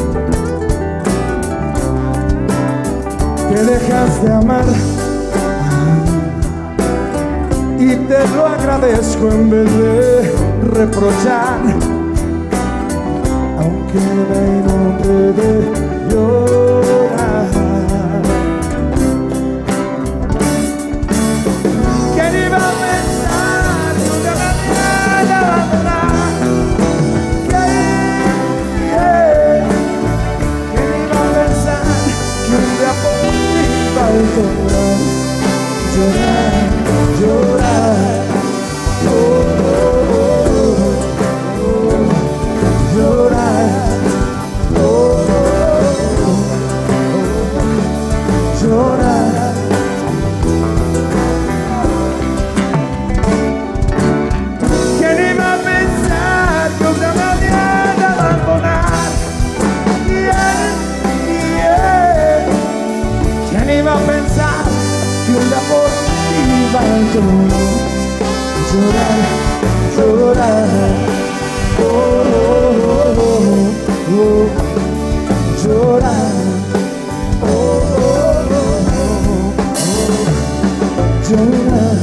Te dejas de amar y te lo agradezco en vez de reprochar, aunque me inunde de llorar. ¿Quién iba a pensar que un día me iba a abandonar? Yeah. ¿Quién iba a pensar que un día por ti iba a llorar? Llorar, llorar, oh, oh, oh, oh, llorar. Llorar. ¿Quién iba a pensar que un día me habían de abandonar? Yeah, yeah. ¿Quién iba a pensar que un día por ti iba a llorar? Llorar, llorar. Oh, oh, oh, oh, oh. llorar. Oh, oh, oh, oh, oh, llorar.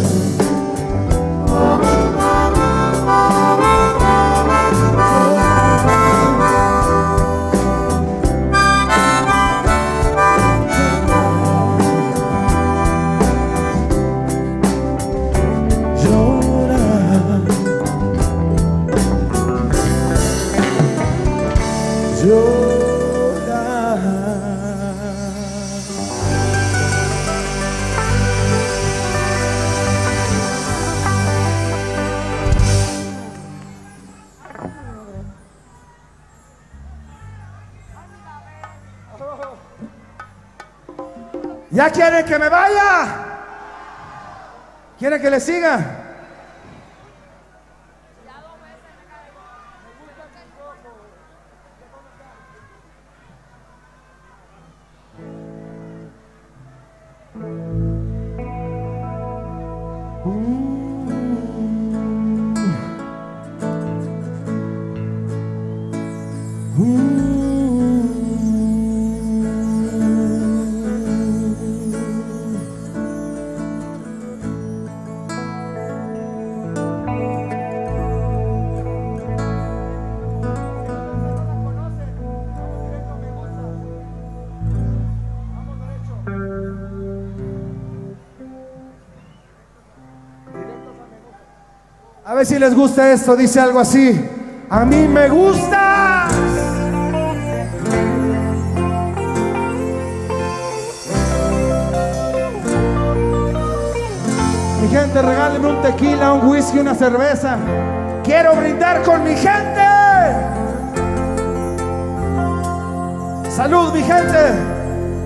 ¿Ya quieren que me vaya? ¿Quieren que le siga? A ver si les gusta esto, dice algo así. A mí me gusta. Mi gente, regálenme un tequila, un whisky, una cerveza. Quiero brindar con mi gente. Salud, mi gente.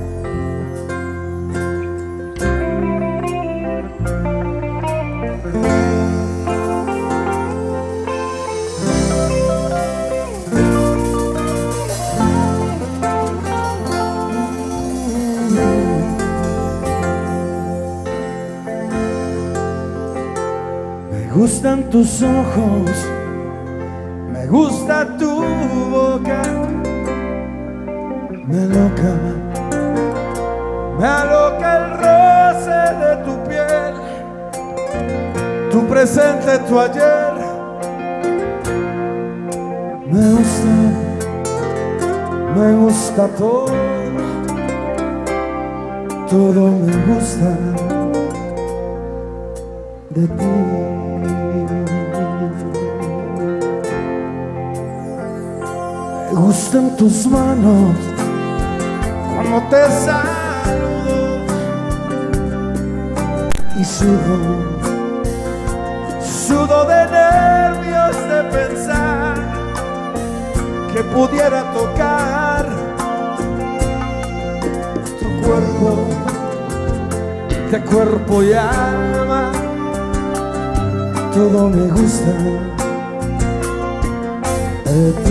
Me gustan tus ojos, me gusta tu boca, me aloca, me aloca el roce de tu piel, tu presente, tu ayer. Me gusta, me gusta todo, todo me gusta de ti. Me gustan tus manos cuando te saludo y sudo, sudo de nervios de pensar que pudiera tocar tu cuerpo, de cuerpo y alma. Todo me gusta de ti.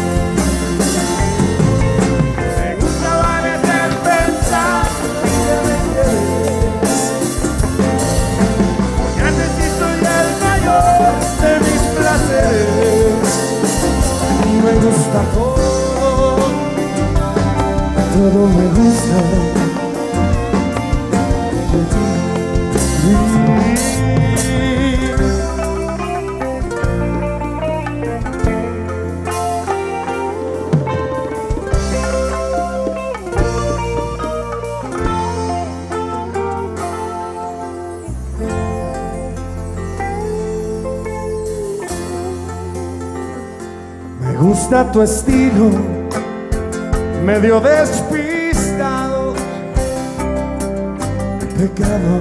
Me gusta todo, todo me gusta de ti. Me gusta tu estilo, medio despistado, pecado,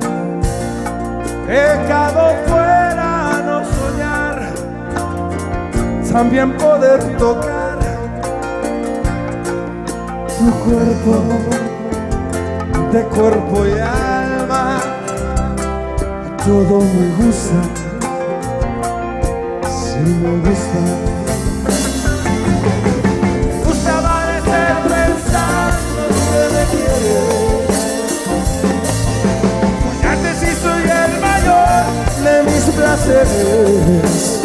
pecado fuera no soñar, también poder tocar tu cuerpo, de cuerpo y alma. Todo me gusta, sí me gusta.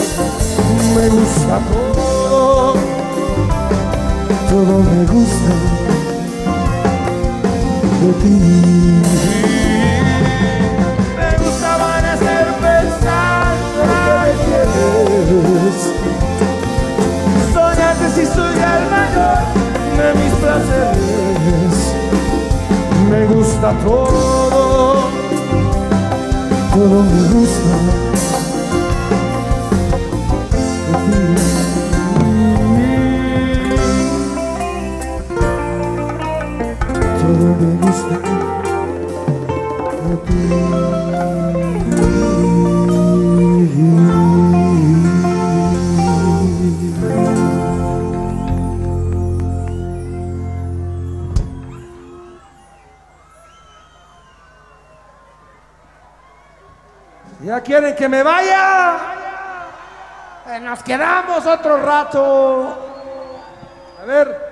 Me gusta todo, todo me gusta. ti. Me gusta amanecer pensando que me quieres. Soñarte si soy el mayor de mis placeres. Me gusta todo, todo me gusta de ti. Todo me gusta de ti. ¿Ya quieren que me vaya? Eh, nos quedamos otro rato. A ver.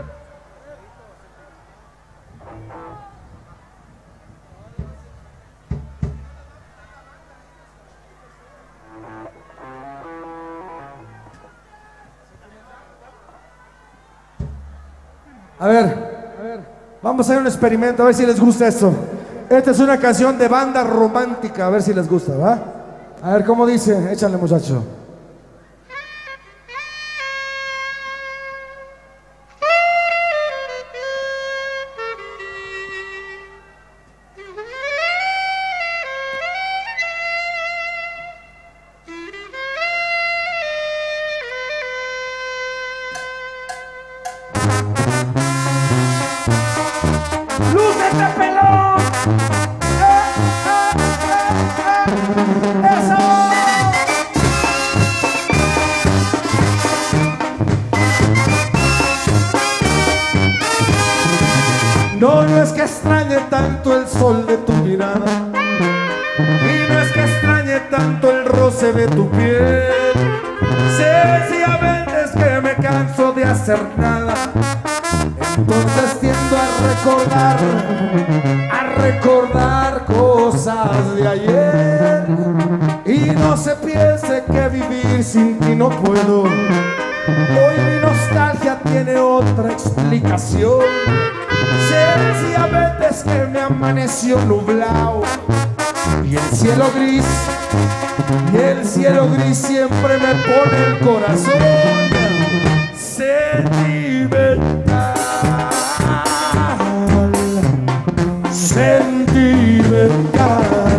A ver, a ver, vamos a hacer un experimento, a ver si les gusta esto. Esta es una canción de banda romántica, a ver si les gusta, ¿va? A ver, ¿cómo dice? Échale, muchacho. ¡Lúcete, pelón! ¡Eh, eh, eh, eh! ¡Eso! No, no es que extrañe tanto el sol de tu mirada, y no es que extrañe tanto el roce de tu piel. Sencillamente es que me canso de hacer nada. Entonces tiendo a recordar, a recordar cosas de ayer. Y no se piense que vivir sin ti no puedo. Hoy mi nostalgia tiene otra explicación. Sencillamente es que me amaneció nublado. Y el cielo gris, y el cielo gris siempre me pone el corazón sentimental. Sentimental.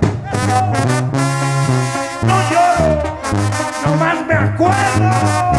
No lloro, nomás me acuerdo.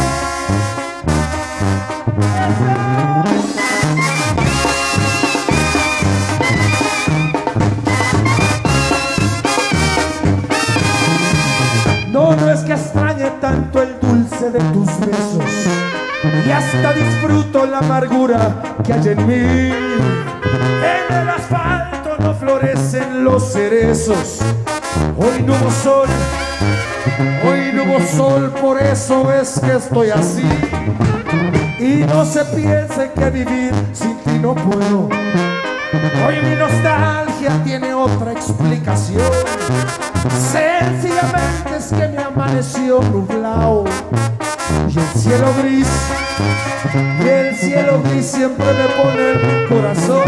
No, no es que extrañe tanto el dulce de tus besos, y hasta disfruto la amargura que hay en mí. En el asfalto no florecen los cerezos. Hoy no hubo sol, hoy no hubo sol, por eso es que estoy así. Y no se piense que vivir sin ti no puedo. Hoy mi nostalgia tiene otra explicación. Sencillamente es que me amaneció nublado. Y el cielo gris, y el cielo gris siempre me pone en mi corazón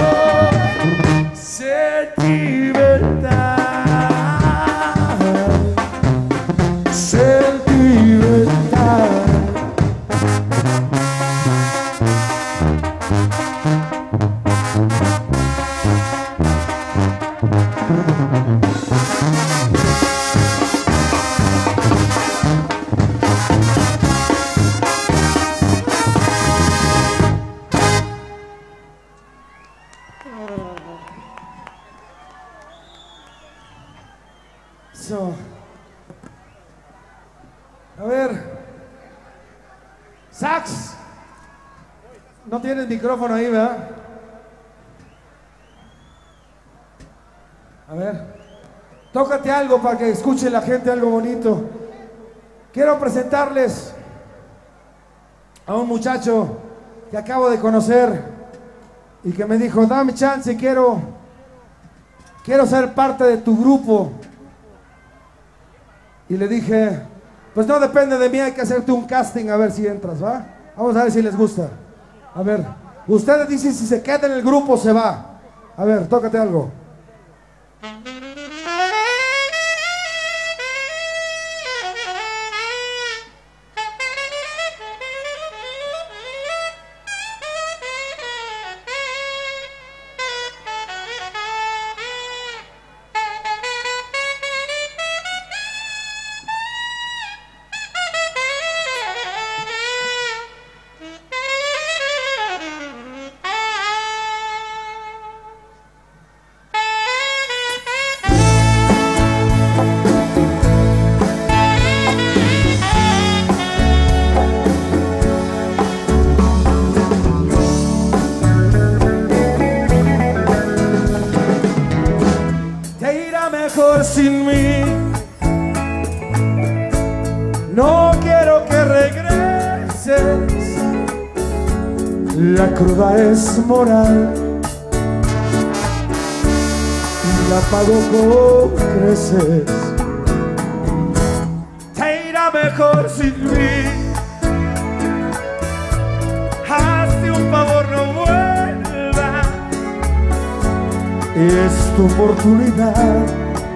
sentimental. Sentimental. So, a ver, sax, no tienes micrófono ahí, ¿verdad? A ver, tócate algo para que escuche la gente algo bonito. Quiero presentarles a un muchacho que acabo de conocer y que me dijo, dame chance, quiero, quiero ser parte de tu grupo. Y le dije, pues no depende de mí, hay que hacerte un casting a ver si entras, ¿va? Vamos a ver si les gusta. A ver, ustedes dicen si se queda en el grupo se va. A ver, tócate algo. Sin mí, no quiero que regreses. La cruda es moral y la pago con creces. Te irá mejor sin mí. Hazte un favor, no vuelvas. Es tu oportunidad.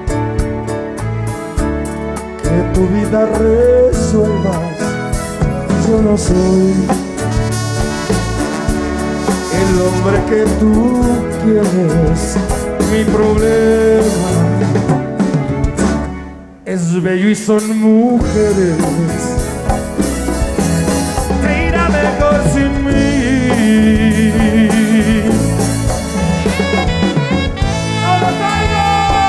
Que tu vida resuelvas. Yo no soy el hombre que tú quieres. Mi problema es bello y son mujeres. Te irá mejor sin mí. ¡No lo traigo!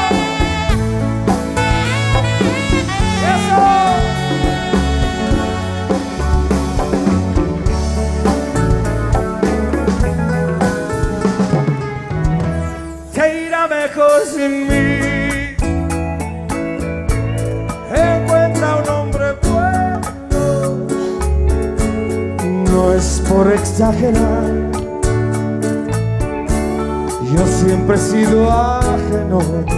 Mejor sin mí. Encuentra un hombre bueno. No es por exagerar, yo siempre he sido ajeno.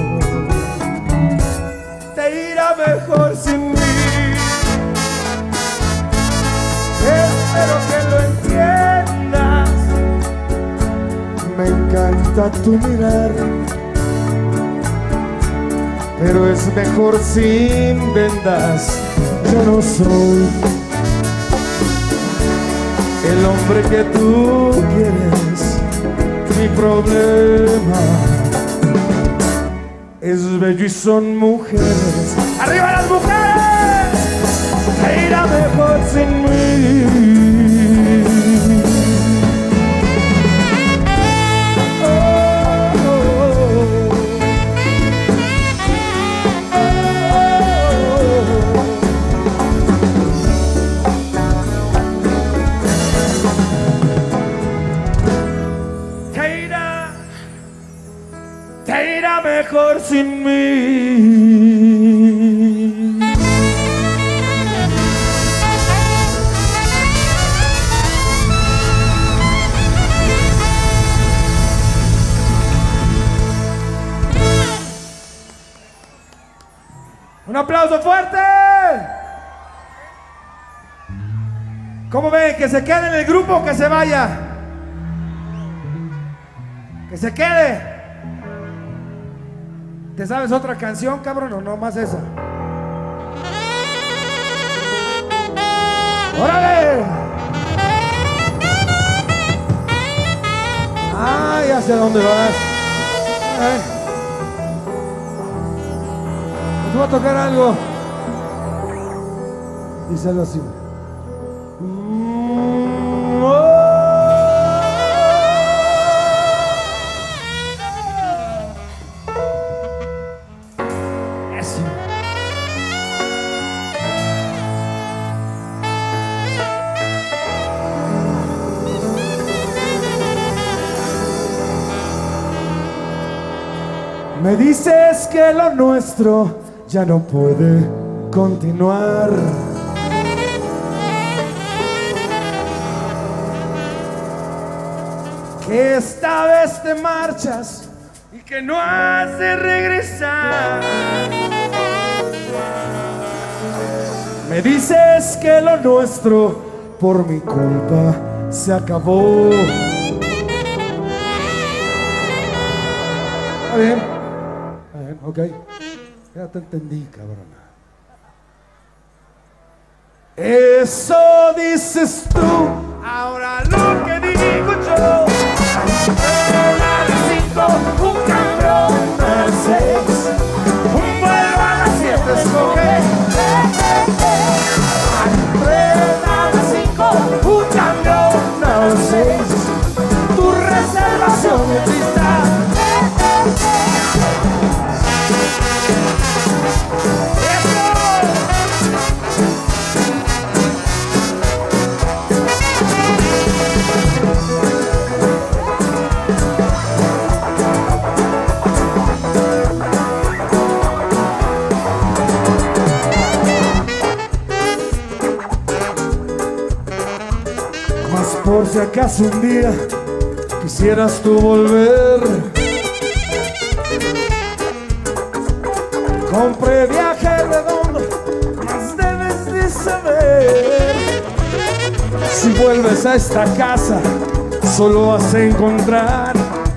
Te irá mejor sin mí. Espero que lo entiendas. Me encanta tu mirar, pero es mejor sin vendas. Yo no soy el hombre que tú quieres. Mi problema es bello y son mujeres. ¡Arriba las mujeres! Te irá mejor sin mí. Te irá mejor sin mí. Un aplauso fuerte. ¿Cómo ven? ¿Que se quede en el grupo o que se vaya? Que se quede. ¿Te sabes otra canción, cabrón, o no más esa? ¡Órale! Ah, ya sé dónde vas. Ay. Te voy a tocar algo. Dice algo así. Mm, oh. Eso. Me dices que lo nuestro ya no puede continuar. Que esta vez te marchas y que no has de regresar. Me dices que lo nuestro por mi culpa se acabó. ¿Está bien? Está bien, ok. Ya te entendí, cabrón. Eso dices tú, ahora lo que digo yo. A las cinco, un camión a las seis, un vuelo a las siete, escoge. Al tren a las cinco, un camión a las seis, tu reservación es lista. Por si acaso un día quisieras tú volver, compré viaje redondo, más debes de saber. Si vuelves a esta casa, solo vas a encontrar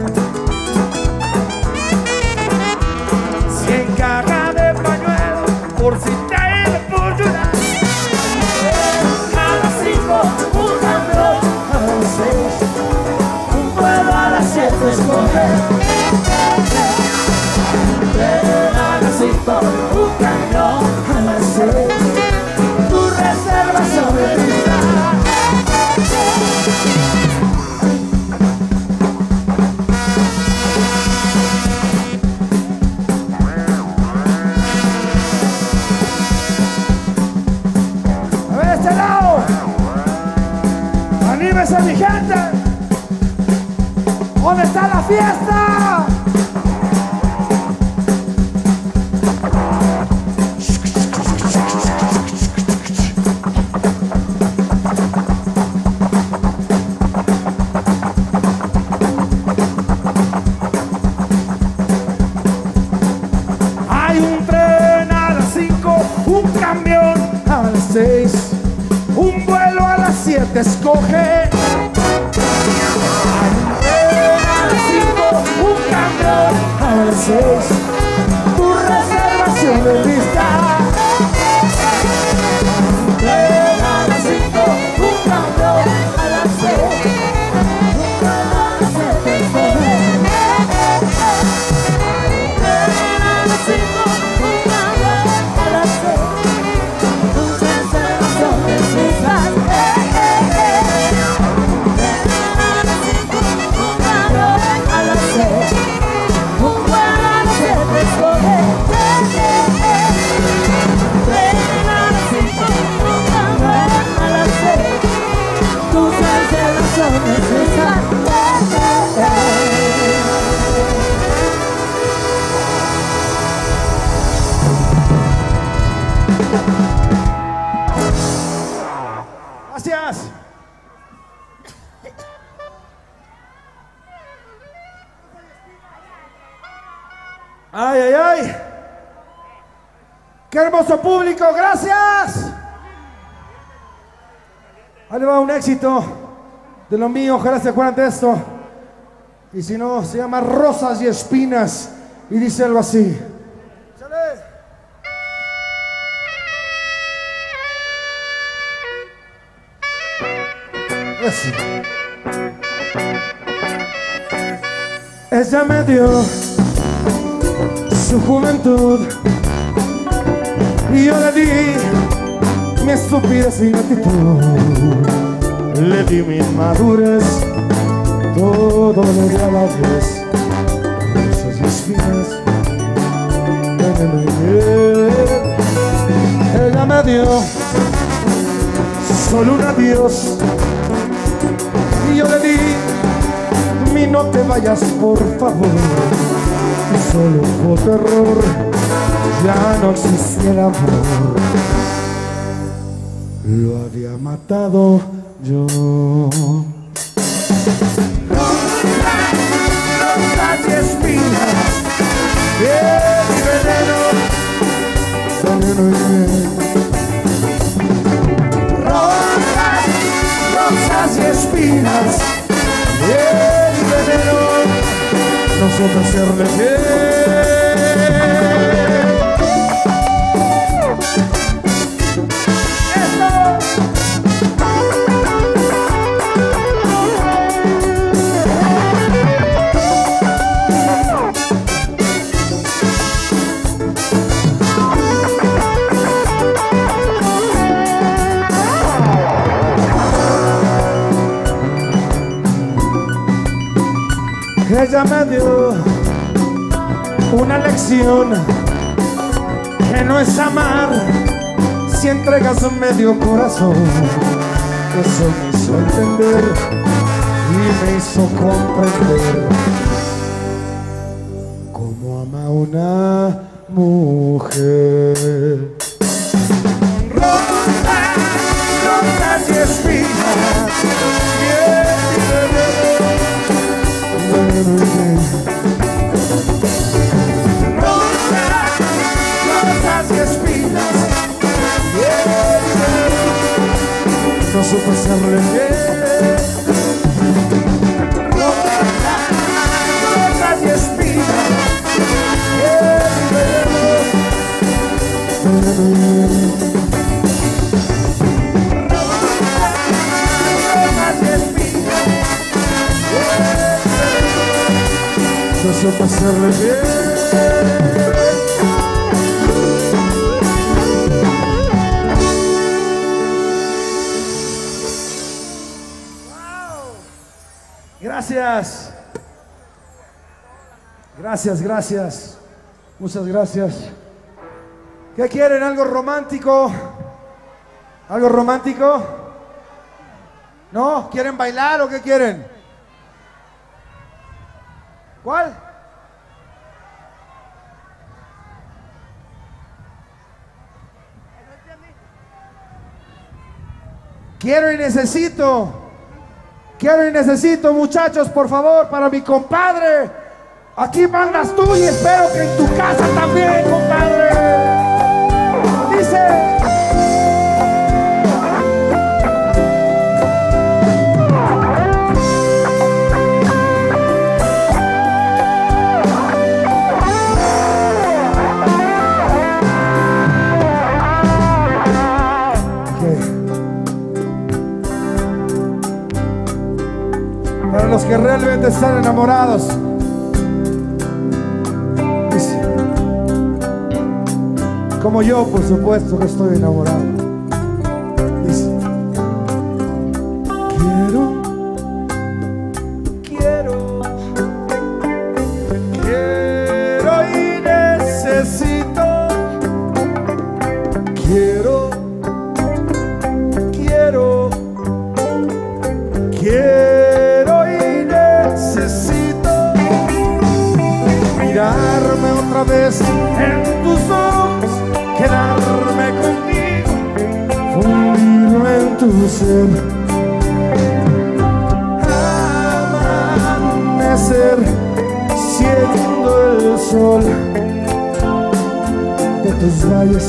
cien cajas de pañuelo por si te ha ido por llorar. A las cinco, un camión. Un vuelo a las siete, escoge. Tren a las cinco, un camión a las seis, tu reservación es lista. A ver este lado. ¡Anímese, mi gente! ¿Dónde está la fiesta? Hay un tren a las cinco, un camión a las seis, un vuelo a las siete, escoge. A las cinco, un camión a las seis, tu reservación es lista. A las cinco, un camión a las seis, un vuelo a las siete, escoge. A las cinco, un camión a las seis, tu reservación es lista. Gracias. Ay, ay, ay. Qué hermoso público, gracias. Ahí le va un éxito de lo mío, ojalá se acuerdan de esto. Y si no, se llama Rosas y Espinas y dice algo así. Eso. Ella me dio su juventud y yo le di mi estupidez y gratitud, le di mi inmadurez, todo le di a la vez. Rosas y espinas, veneno y miel. Ella me dio solo un adiós y yo le di mi no te vayas por favor. Y solo fue terror, ya no existía el amor, lo había matado yo. Rosas, rosas y espinas, miel y veneno, veneno y miel. Rosas, rosas y espinas, miel y veneno, no supe serle fiel. Ella me dio una lección que no es amar si entregas medio corazón. Eso me hizo entender y me hizo comprender cómo ama una mujer. Rosas, rosas y espinas, rosas, rosas y espinas, no supe serle fiel. Rosas, rosas y espinas, no supe serle fiel. Gracias. Gracias, gracias. Muchas gracias. ¿Qué quieren? ¿Algo romántico? ¿Algo romántico? ¿No? ¿Quieren bailar o qué quieren? ¿Cuál? Quiero y necesito. Quiero y necesito, muchachos, por favor, para mi compadre. Aquí mandas tú y espero que en tu casa también, compadre. Dice... Para los que realmente están enamorados, dice, como yo, por supuesto que estoy enamorado. Dice, quiero, quiero, quiero y necesito, quiero, quiero, quiero. Mirarme otra vez en tus ojos, quedarme contigo, fundirme en tu ser, amanecer siendo el sol de tus valles,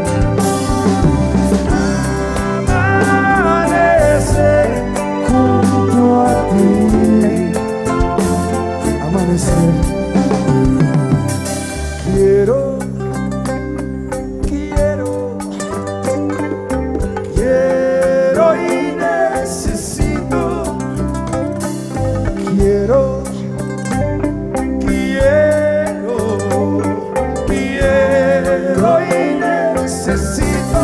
amanecer junto a ti, amanecer. Quiero, quiero, quiero y necesito, quiero, quiero, quiero y necesito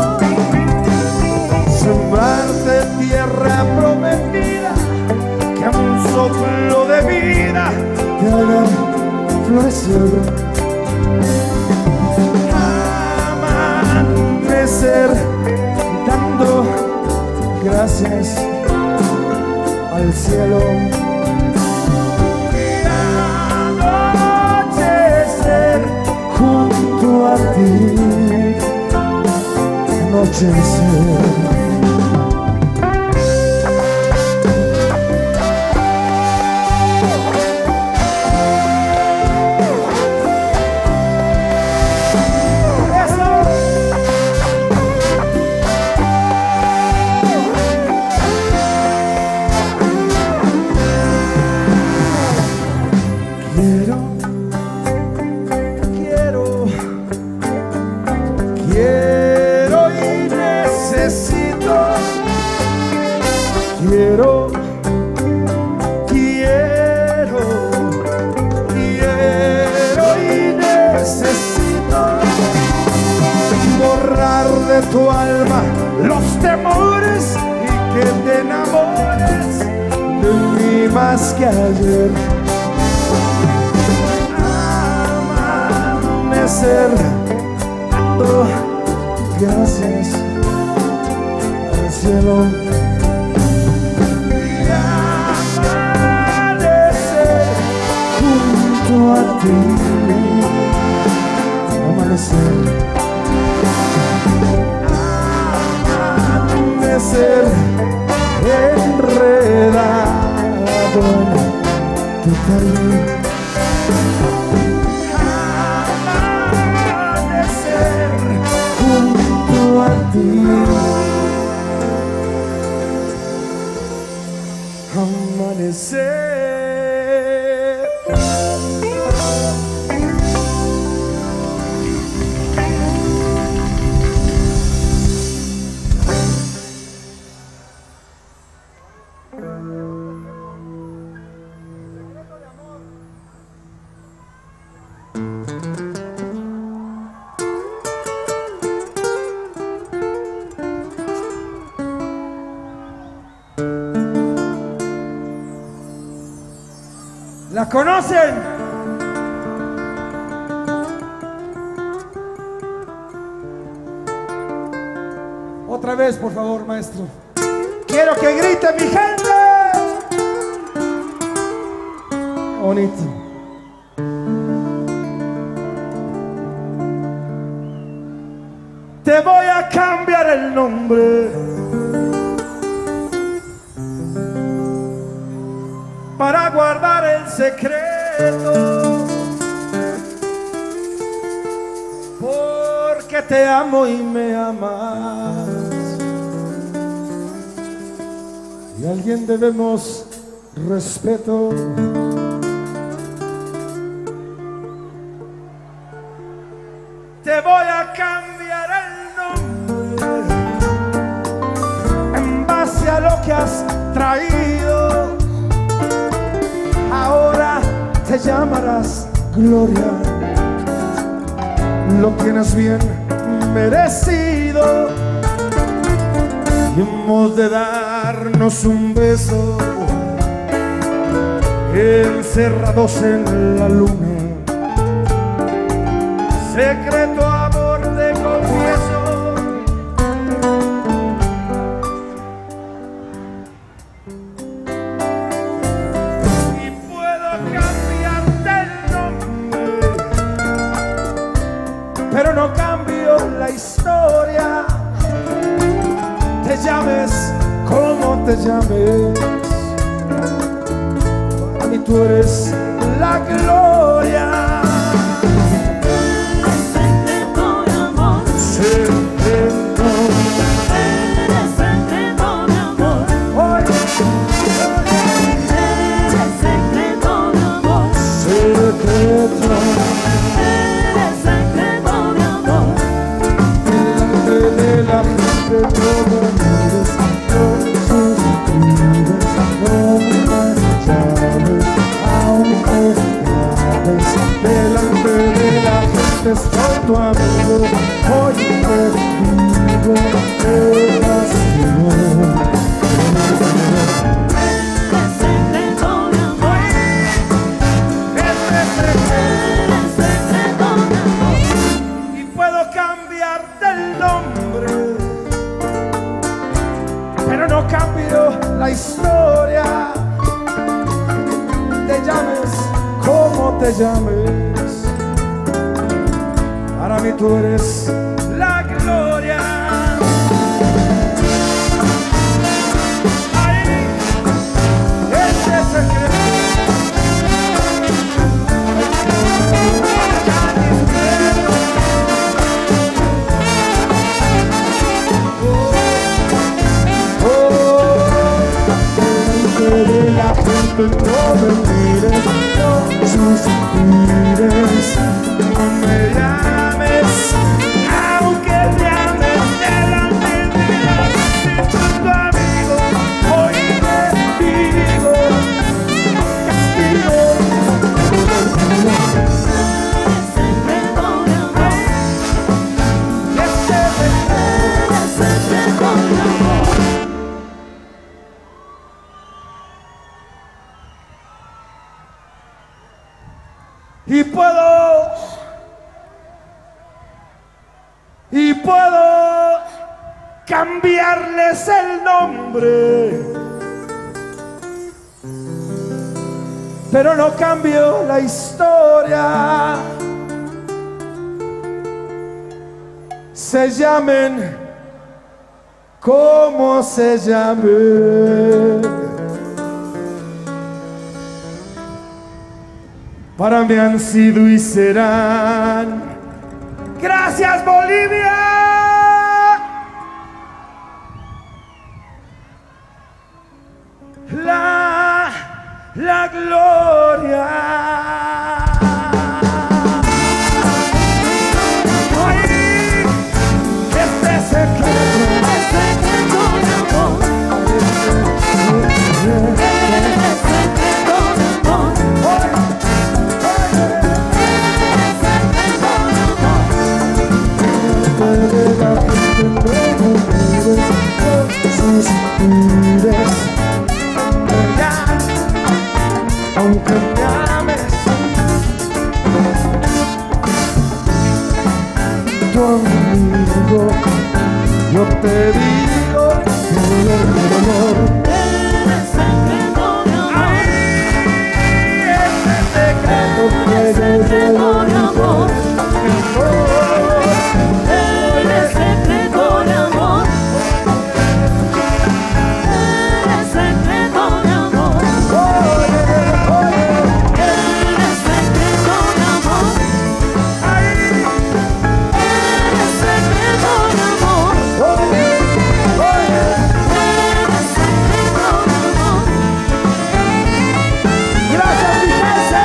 sembrarte tierra prometida, que a un soplo de vida te haga florecer. Dando gracias al cielo y anochecer junto a ti, anochecer. Quiero borrar de tu alma los temores y que te enamores de mí más que ayer. Amanecer dando gracias al cielo. A ti, amanecer, amanecer enredado en tu talón, amanecer junto a ti, amanecer. ¿La conocen? Otra vez, por favor, maestro. Quiero que grite mi gente. Bonito. Te voy a cambiar el nombre para guardar el secreto, porque te amo y me amas, y a alguien debemos respeto. Te voy a cambiar el nombre en base a lo que has traído. Ahora te llamarás Gloria, lo tienes bien merecido, y hemos de darnos un beso encerrados en la luna. Secreto amor te confieso, y puedo cambiarte el nombre, pero no cambio la historia. Te llames como te llames, para mí tú eres la gloria. Delante de la gente soy tu amigo, hoy te digo que castigo. Y puedo cambiarte el nombre, pero no cambio la historia. Te llames como te llames, para mí tú eres la gloria. Ahí, ese secreto. Oh, oh, de la gente no me mires, no suspires, no me llames, aunque te ames delante de la gente, soy tu amigo, hoy te digo castigo. Ese secreto de amor, ese secreto cambiarles el nombre, pero no cambio la historia. Se llamen como se llamen, para mí han sido y serán. Gracias, Bolivia. La, la gloria. Ay, este secreto, este secreto de amor, este secreto de amor, aunque me ames, tu amigo, yo te digo que el amor es secreto de amor. Ay, ese secreto que es secreto de amor. Eres secreto de amor. Eres secreto de amor. Eres secreto de amor. Eres secreto de amor. Eres secreto de amor. Gracias, Vicente.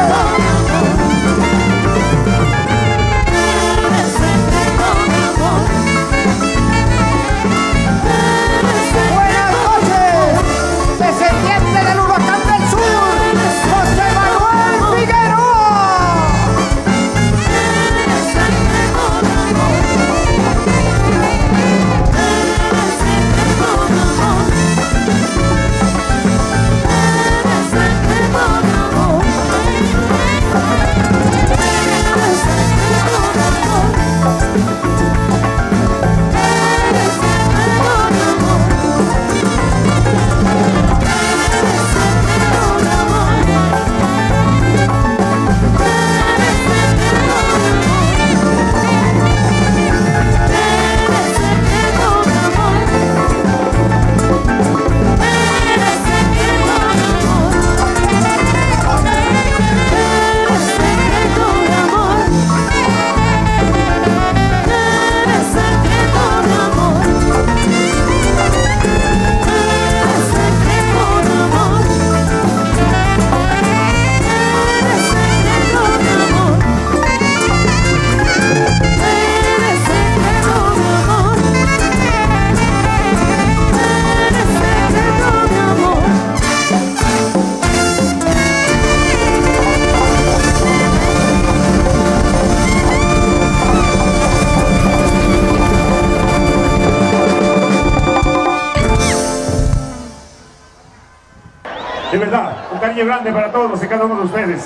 De verdad, un cariño grande para todos y cada uno de ustedes.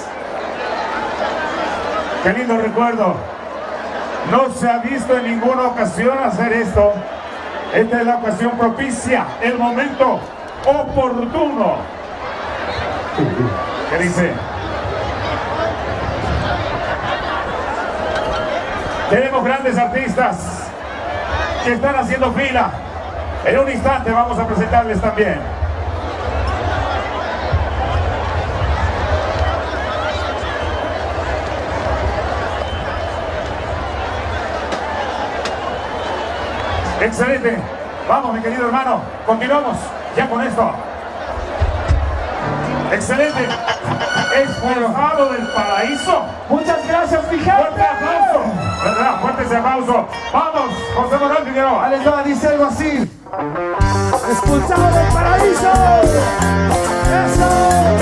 Qué lindo recuerdo. No se ha visto en ninguna ocasión hacer esto. Esta es la ocasión propicia, el momento oportuno. ¿Qué dice? Tenemos grandes artistas que están haciendo fila. En un instante vamos a presentarles también. Excelente. Vamos, mi querido hermano. Continuamos ya con esto. Excelente. Esforzado del Paraíso. Muchas gracias, Fijate. Fuerte aplauso. ¿Verdad? Fuerte ese aplauso. Vamos, José Manuel Figueroa. Ahí les va, dice algo así. Expulsado del paraíso. Eso.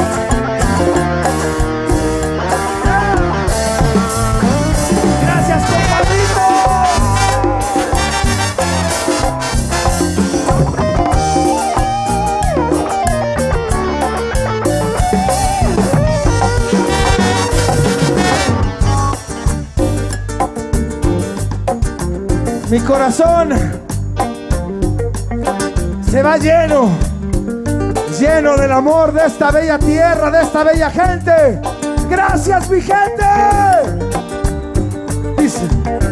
Gracias, compadrito. Mi corazón se va lleno, lleno del amor de esta bella tierra, de esta bella gente. Gracias, mi gente. Dice,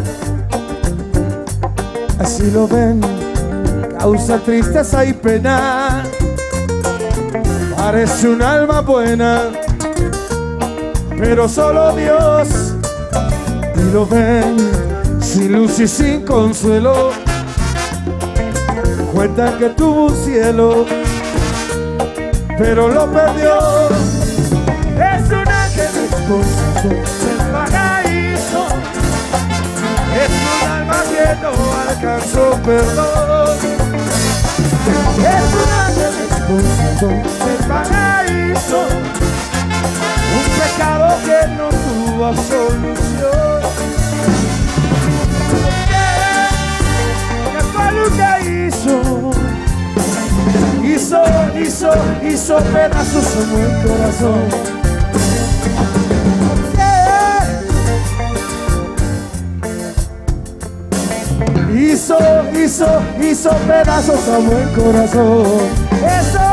así lo ven, causa tristeza y pena, parece un alma buena, pero solo Dios. Y lo ven, sin luz y sin consuelo, cuentan que tuvo un cielo, pero lo perdió. Es un ángel expulsado del paraíso, es un alma que no alcanzó perdón. Es un ángel expulsado del paraíso, un pecado que no tuvo absolución. ¿Qué fue lo que hizo? Hizo, hizo, hizo pedazos en mi corazón. Hizo, hizo, hizo pedazos a buen corazón. ¡Eso!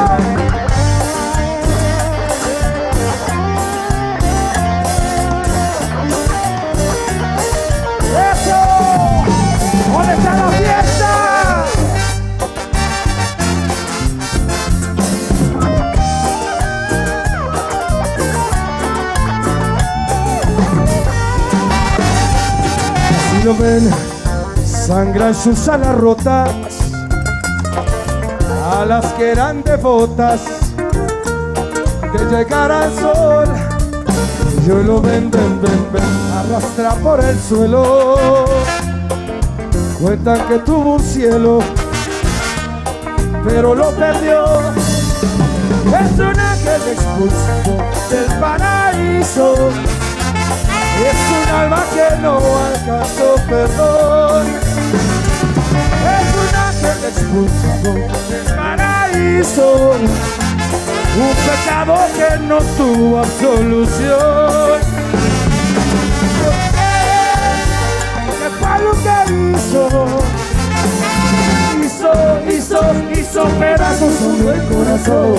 ¡Eso! ¿Dónde está la fiesta? Así lo ven, sangran sus alas rotas, alas que eran devotas de llegar al sol. Y hoy lo ven, ven, ven, ven, arrastra por el suelo. Cuentan que tuvo un cielo, pero lo perdió. Es un ángel expulsado del paraíso, es un alma que no alcanzó perdón. Es un ángel expulsado del paraíso, un pecado que no tuvo absolución. ¿Por qué? ¿Qué fue lo que hizo? Hizo, hizo, hizo pedazos en el corazón.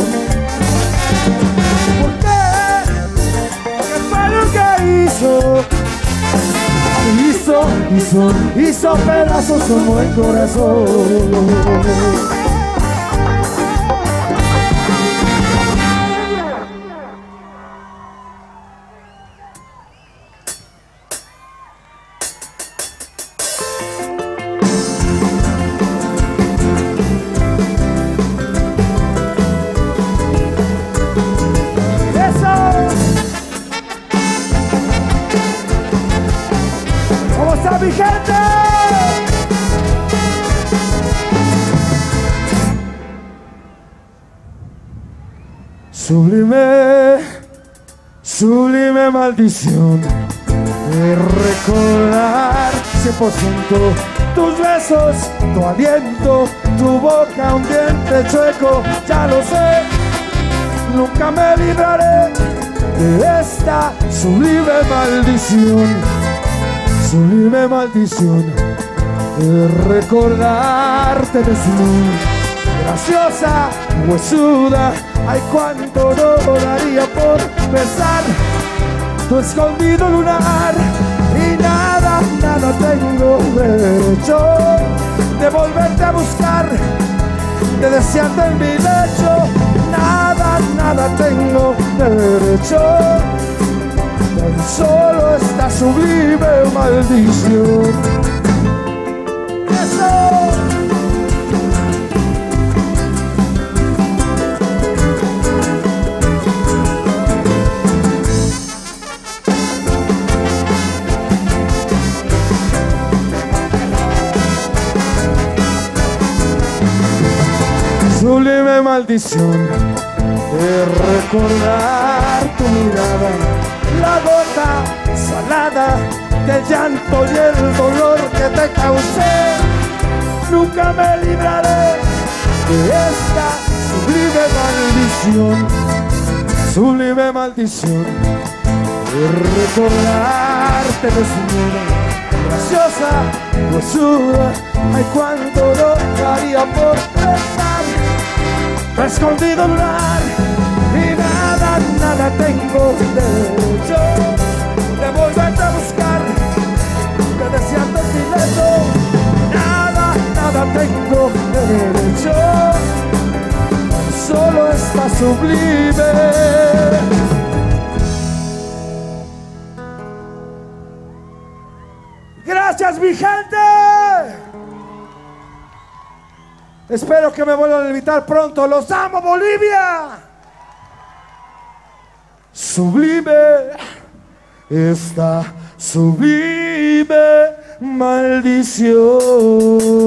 ¿Por qué? ¿Qué fue lo que hizo? Hizo, hizo, hizo pedazos como el corazón. Mi gente, sublime, sublime maldición de recordar cien por ciento tus besos, tu aliento, tu boca, un diente chueco. Ya lo sé, nunca me libraré de esta sublime maldición. Sublime maldición de recordarte desnuda, graciosa, huesuda. Ay, cuánto no daría por besar tu escondido lunar. Y nada, nada tengo derecho de volverte a buscar, de desearte en mi lecho. Nada, nada tengo derecho, tan solo esta sublime maldición. ¡Eso! Sublime maldición de recordar tu mirada, la gota salada del llanto y el dolor que te causé. Nunca me libraré de esta sublime maldición, sublime maldición de recordarte desnuda, graciosa, huesuda. Ay, cuánto no daría por besar escondido lugar, y nada, nada tengo derecho de volverte a buscar, de desearte silencio. Nada, nada tengo derecho, solo está sublime. Gracias, mi gente. Espero que me vuelvan a invitar pronto. Los amo, Bolivia. Sublime, esta sublime maldición.